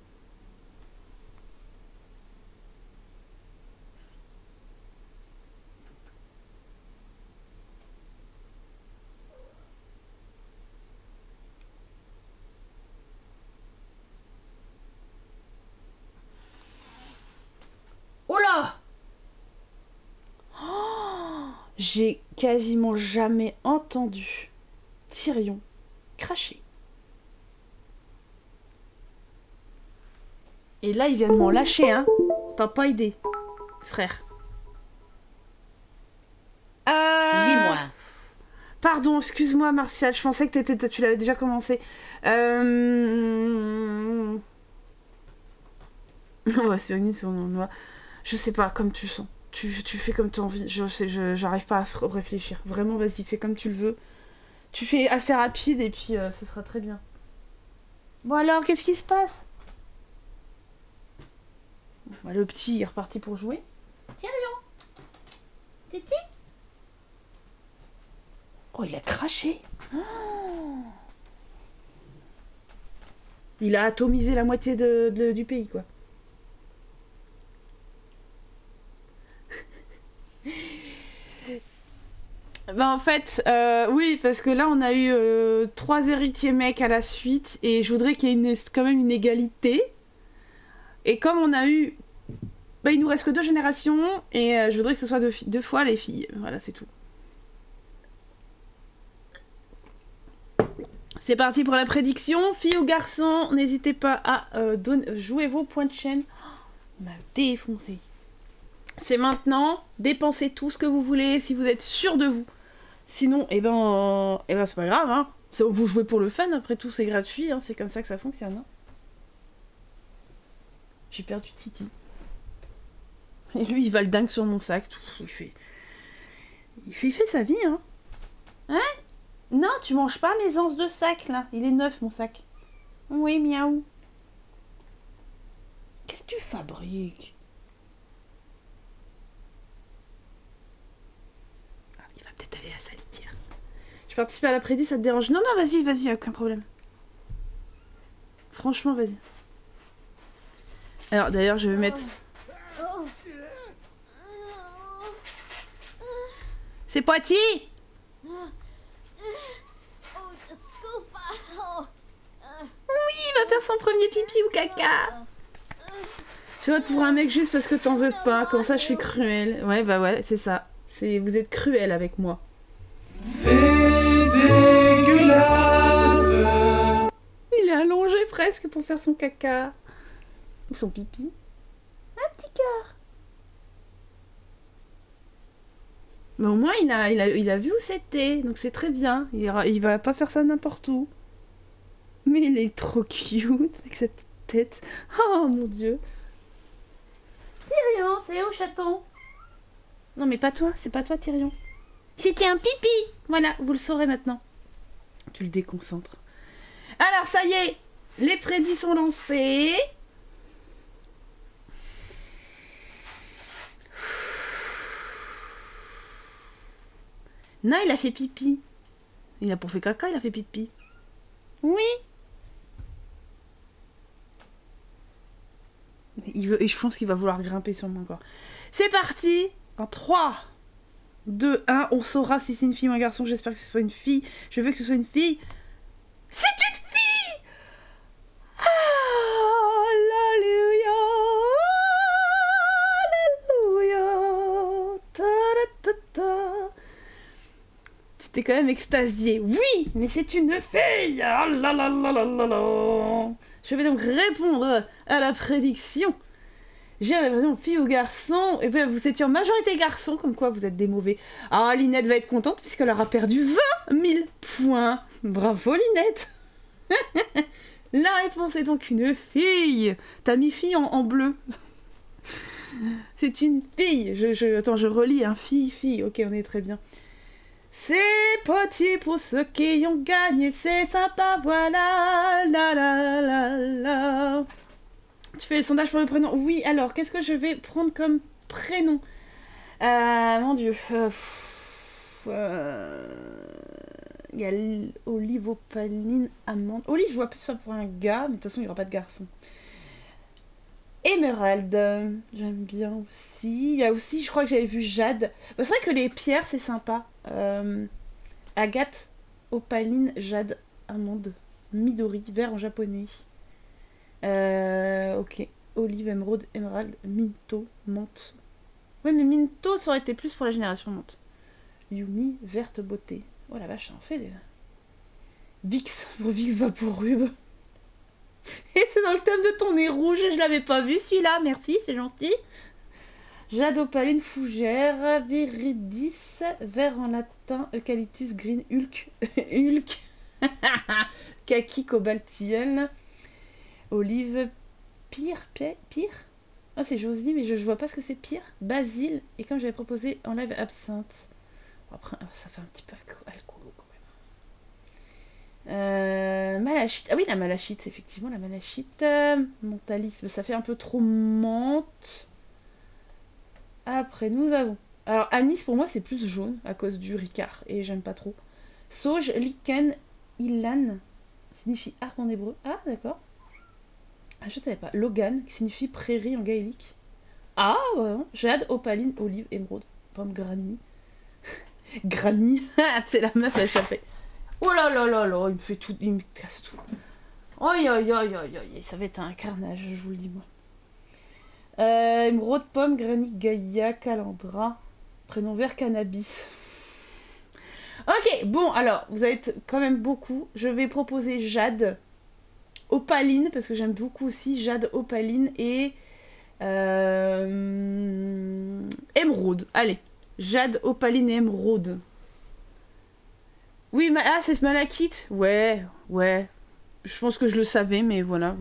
Oh là! Oh, j'ai quasiment jamais entendu Tyrion cracher. Et là, il vient de m'en lâcher, hein. T'as pas idée, frère. Euh... Lis-moi. Pardon, excuse-moi, Martial. Je pensais que t'étais, tu l'avais déjà commencé. Euh... On va se réunir sur nos noix. Je sais pas, comme tu sens. Tu, tu fais comme tu as envie. Je sais, je, j'arrive pas à réfléchir. Vraiment, vas-y, fais comme tu le veux. Tu fais assez rapide et puis euh, ce sera très bien. Bon alors, qu'est-ce qui se passe? Bah, le petit est reparti pour jouer. Tiens, Léon. Titi. Oh, il a craché. Oh. Il a atomisé la moitié de, de, du pays, quoi. Bah en fait, euh, oui, parce que là on a eu euh, trois héritiers mecs à la suite et je voudrais qu'il y ait une, quand même une égalité. Et comme on a eu... Bah il nous reste que deux générations et euh, je voudrais que ce soit deux, deux fois les filles. Voilà, c'est tout. C'est parti pour la prédiction. Filles ou garçons, n'hésitez pas à euh, donner, jouer vos points de chaîne. Oh, on m'a défoncé. C'est maintenant. Dépensez tout ce que vous voulez si vous êtes sûr de vous. Sinon, eh ben, euh, eh ben c'est pas grave. Hein. Vous jouez pour le fun. Après tout, c'est gratuit. Hein. C'est comme ça que ça fonctionne. Hein. J'ai perdu Titi. Et lui, il va le dingue sur mon sac. Tout. Il fait... Il fait, il fait sa vie, hein. Hein? Non, tu manges pas mes anses de sac, là. Il est neuf, mon sac. Oui, miaou. Qu'est-ce que tu fabriques? Ah, il va peut-être aller à sa litière. Je participe à l'après-midi, ça te dérange? Non, non, vas-y, vas-y, aucun problème. Franchement, vas-y. Alors, d'ailleurs, je vais mettre... C'est Poitiers! Oui, il va faire son premier pipi ou caca! Je vote pour un mec juste parce que t'en veux pas, comme ça je suis cruelle. Ouais, bah ouais, c'est ça. C'est... Vous êtes cruel avec moi. C'est dégueulasse! Il est allongé presque pour faire son caca. Ou son pipi. Un petit cœur. Mais au moins, il a, il a, il a vu où c'était, donc c'est très bien. Il, ira, il va pas faire ça n'importe où. Mais il est trop cute, avec sa petite tête. Oh mon dieu. Tyrion, t'es où, chaton? Non, mais pas toi, c'est pas toi, Tyrion. C'était un pipi. Voilà, vous le saurez maintenant. Tu le déconcentres. Alors, ça y est, les prédits sont lancés. Non, il a fait pipi. Il a pas fait caca, il a fait pipi. Oui. Il veut, et je pense qu'il va vouloir grimper sur moi encore. C'est parti. En trois, deux, un. On saura si c'est une fille ou un garçon. J'espère que ce soit une fille. Je veux que ce soit une fille. C'est une fille. Alléluia. Alléluia. Ta ta ta ta. Tu t'es quand même extasié. Oui, mais c'est une fille. Ah là là là là là là. Je vais donc répondre à la prédiction. J'ai l'impression fille ou garçon. Et bien vous étiez en majorité garçon, comme quoi vous êtes des mauvais. Ah, Linette va être contente puisqu'elle aura perdu vingt mille points. Bravo Linette. La réponse est donc une fille. T'as mis fille en, en bleu. C'est une fille. Je, je, attends, je relis, hein. Fille, fille. Ok, on est très bien. C'est Poitiers pour ceux qui ont gagné, c'est sympa, voilà, la la la la. Tu fais le sondage pour le prénom? Oui, alors, qu'est-ce que je vais prendre comme prénom? euh, Mon Dieu. Euh, euh, il y a Olive, Opaline, Amande. Olive, je vois plus ça pour un gars, mais de toute façon, il n'y aura pas de garçon. Émeraude, j'aime bien aussi. Il y a aussi, je crois que j'avais vu Jade. Bah, c'est vrai que les pierres, c'est sympa. Euh, Agathe, Opaline, Jade, Amande, Midori, vert en japonais. Euh, ok. Olive, émeraude, émeraude, Minto, menthe. Ouais, mais Minto, ça aurait été plus pour la génération menthe. Yumi, verte beauté. Oh la vache, ça en fait des... Vix, pour Vix va pour Rube. Et c'est dans le thème de ton nez rouge, je l'avais pas vu celui-là, merci, c'est gentil. Jade, opaline, fougère, viridis, vert en latin, eucalyptus, green, hulk, hulk, kaki, cobaltienne, olive, pire, pire, pire. Ah, c'est Josie, mais je, je vois pas ce que c'est pire. Basile, et comme j'avais proposé en live, absinthe. Après, ça fait un petit peu alcoolo quand même. Euh, malachite. Ah oui, la malachite, effectivement, la malachite. Euh, mentalisme, ça fait un peu trop menthe. Après, nous avons... Alors, anis, pour moi, c'est plus jaune, à cause du ricard, et j'aime pas trop. Sauge, lichen, ilan, signifie arbre en hébreu. Ah, d'accord. Ah, je savais pas. Logan, qui signifie prairie en gaélique. Ah, ouais. Jade, opaline, olive, émeraude, pomme, granny. Granny. C'est la meuf, elle s'appelle. Oh là là là là, il me fait tout, il me casse tout. Aïe aïe aïe aïe aïe, ça va être un carnage, je vous le dis moi. Euh, émeraude, pomme, granny, Gaïa, Calandra, prénom vert, cannabis. Ok, bon, alors, vous êtes quand même beaucoup. Je vais proposer Jade, Opaline, parce que j'aime beaucoup aussi Jade, Opaline et euh... émeraude. Allez, Jade, Opaline et émeraude. Oui, ma... ah, c'est malachite. Ouais, ouais. Je pense que je le savais, mais voilà.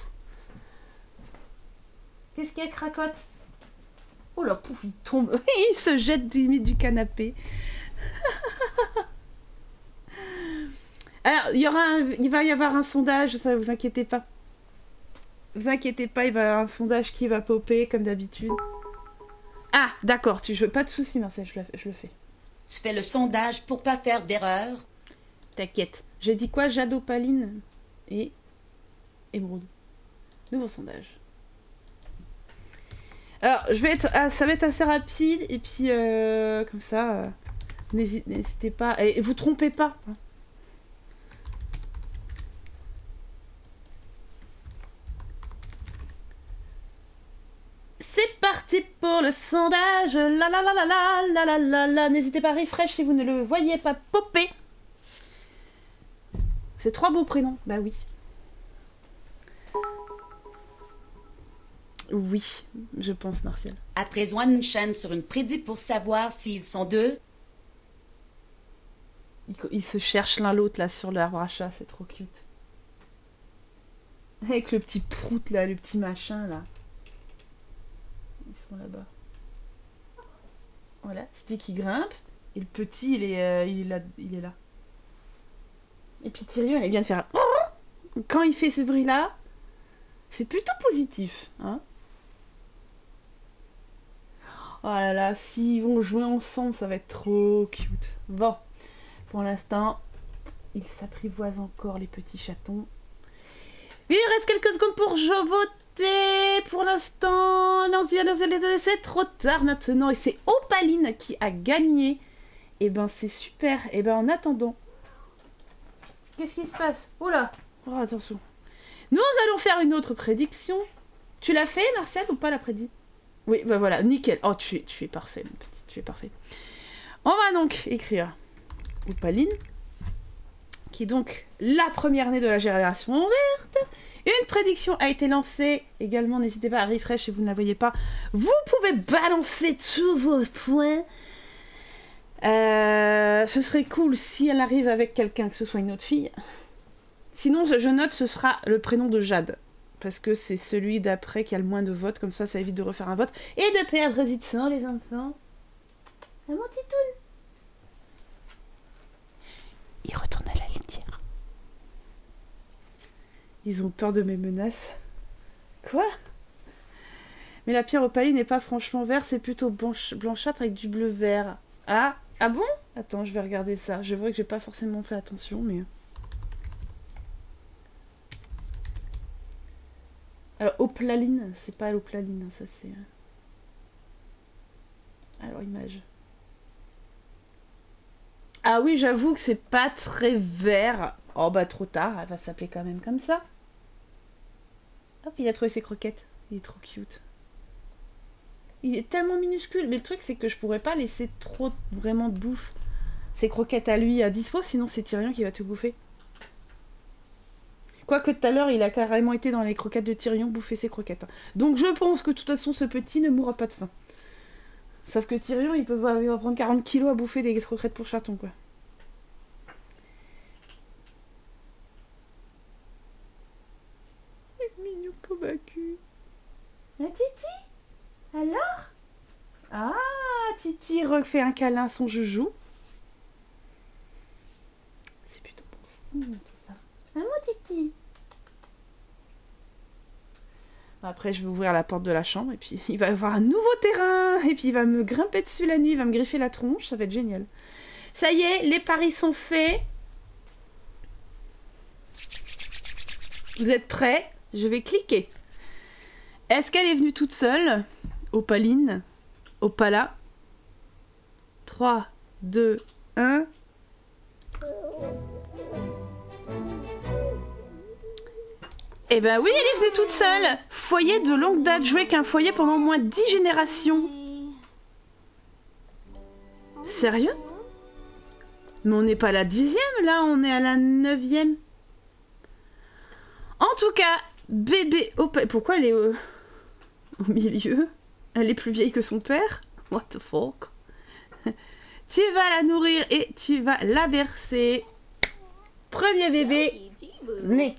Qu'est-ce qu'il y a, cracotte? Oh là, pouf, il tombe. Il se jette limite du canapé. Alors, il y aura un... il va y avoir un sondage, ça vous inquiétez pas. Vous inquiétez pas, il va y avoir un sondage qui va popper, comme d'habitude. Ah, d'accord, tu veux pas de soucis, Marcel, je le, je le fais. Tu fais le sondage pour pas faire d'erreur. T'inquiète. J'ai dit quoi? Jade, opaline et émeraude. Nouveau sondage. Alors, je vais être, ah, ça va être assez rapide, et puis, euh, comme ça, euh, n'hésitez pas, et vous trompez pas. Hein. C'est parti pour le sondage. La la la la la la la la la. N'hésitez pas à refresh si vous ne le voyez pas popper. C'est trois beaux prénoms. Bah oui. Oui, je pense, Martial. Après une chaîne sur une prédit pour savoir s'ils sont deux. Ils, ils se cherchent l'un l'autre là sur l'arbre à chat, c'est trop cute. Avec le petit prout là, le petit machin là. Ils sont là-bas. Voilà, Titi qui grimpe. Et le petit, il est, euh, il est, là, il est là. Et puis Tyrion, il vient de faire... Quand il fait ce bruit-là, c'est plutôt positif. Hein, oh là là, s'ils vont jouer ensemble, ça va être trop cute. Bon, pour l'instant, ils s'apprivoisent encore, les petits chatons. Il reste quelques secondes pour voter. Pour l'instant, allons-y, allons-y, allons-y, c'est trop tard maintenant. Et c'est Opaline qui a gagné. Et ben c'est super. Et ben en attendant, qu'est-ce qui se passe? Oula, oh, attention. Nous allons faire une autre prédiction. Tu l'as fait, Martial, ou pas la prédit? Oui, ben voilà, nickel. Oh, tu es, tu es parfait, mon petit, tu es parfait. On va donc écrire Opaline, qui est donc la première née de la génération verte. Une prédiction a été lancée. Également, n'hésitez pas à refresh si vous ne la voyez pas. Vous pouvez balancer tous vos points. Euh, ce serait cool si elle arrive avec quelqu'un, que ce soit une autre fille. Sinon, je note, ce sera le prénom de Jade. Parce que c'est celui d'après qui a le moins de votes. Comme ça, ça évite de refaire un vote. Et de perdre vite sans les enfants. Ah, mon titoun. Il retourne à la litière. Ils ont peur de mes menaces. Quoi? Mais la pierre opaline n'est pas franchement vert, c'est plutôt blanche, blanchâtre avec du bleu vert. Ah, ah bon? Attends, je vais regarder ça. Je vois que j'ai pas forcément fait attention, mais... Alors, opaline, c'est pas l'opaline, ça c'est... Alors, image. Ah oui, j'avoue que c'est pas très vert. Oh bah trop tard, elle va s'appeler quand même comme ça. Hop, il a trouvé ses croquettes. Il est trop cute. Il est tellement minuscule. Mais le truc, c'est que je pourrais pas laisser trop vraiment de bouffe ses croquettes à lui à dispo, sinon c'est Tyrion qui va te bouffer. Quoique tout à l'heure, il a carrément été dans les croquettes de Tyrion bouffer ses croquettes. Donc je pense que de toute façon, ce petit ne mourra pas de faim. Sauf que Tyrion, il, peut, il va prendre quarante kilos à bouffer des croquettes pour chaton, quoi. Mignon comme un cul. La Titi? Alors? Ah, Titi refait un câlin à son joujou. C'est plutôt bon signe tout ça. Ah, mon Titi. Après, je vais ouvrir la porte de la chambre et puis il va y avoir un nouveau terrain. Et puis il va me grimper dessus la nuit, il va me griffer la tronche. Ça va être génial. Ça y est, les paris sont faits. Vous êtes prêts? Je vais cliquer. Est-ce qu'elle est venue toute seule? Opaline. Opala. trois, deux, un. Eh ben oui, elle est venue toute seule. Foyer de longue date, joué qu'un foyer pendant au moins dix générations. Sérieux? Mais on n'est pas à la dixième, là, on est à la neuvième. En tout cas, bébé... Oh, pourquoi elle est au... au milieu? Elle est plus vieille que son père? What the fuck? Tu vas la nourrir et tu vas la bercer. Premier bébé né.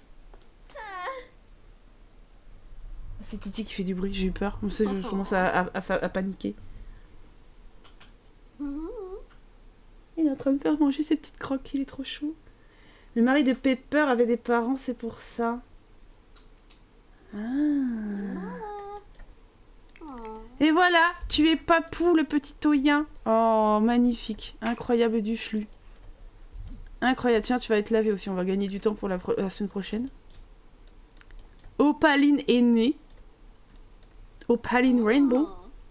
C'est Titi qui fait du bruit, j'ai eu peur. On sait, je commence à, à, à, à paniquer. Il en train de faire manger ses petites croques, il est trop chou. Le mari de Pepper avait des parents, c'est pour ça. Ah. Et voilà, tu es Papou, le petit Toyin. Oh, magnifique. Incroyable du flux. Incroyable. Tiens, tu vas être lavé aussi. On va gagner du temps pour la, pro la semaine prochaine. Opaline est née. Opaline Rainbow.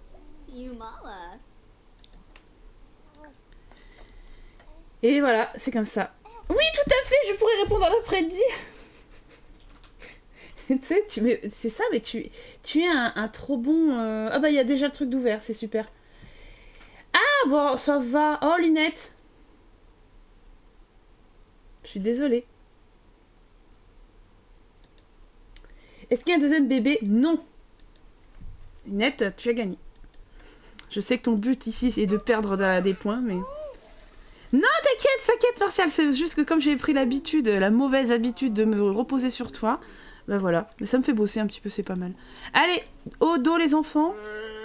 Et voilà, c'est comme ça. Oui, tout à fait, je pourrais répondre à l'après-midi. Tu sais, tu, mais c'est ça, mais tu, tu es un, un trop bon... Euh... Ah bah, il y a déjà le truc d'ouvert, c'est super. Ah, bon, ça va. Oh, Linette. Je suis désolée. Est-ce qu'il y a un deuxième bébé? Non. Linette, tu as gagné. Je sais que ton but ici, c'est de perdre de, des points, mais... Non, t'inquiète, t'inquiète, Martial. C'est juste que comme j'ai pris l'habitude, la mauvaise habitude de me reposer sur toi... Ben voilà, mais ça me fait bosser un petit peu, c'est pas mal. Allez, au dos les enfants.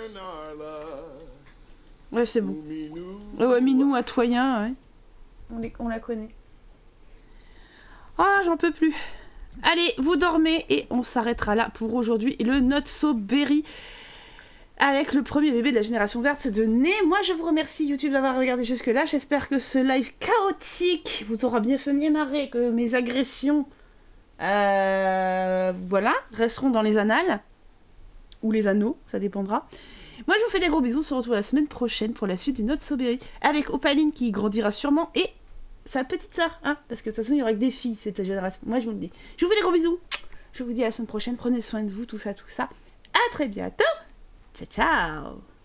Ouais, c'est bon. Ouais, ouais, Minou à Toyen, ouais. On, les, on la connaît. Ah, j'en peux plus. Allez, vous dormez et on s'arrêtera là pour aujourd'hui. Le Not So Berry avec le premier bébé de la génération verte de né. Moi, je vous remercie YouTube d'avoir regardé jusque-là. J'espère que ce live chaotique vous aura bien fait marrer, que mes agressions... Euh, voilà, resteront dans les annales ou les anneaux, ça dépendra. Moi je vous fais des gros bisous, on se retrouve la semaine prochaine pour la suite du Not So Berry avec Opaline qui grandira sûrement et sa petite sœur, hein, parce que de toute façon il y aura que des filles cette génération. Moi je vous le dis. Je vous fais des gros bisous. Je vous dis à la semaine prochaine, prenez soin de vous, tout ça, tout ça. À très bientôt. Ciao ciao.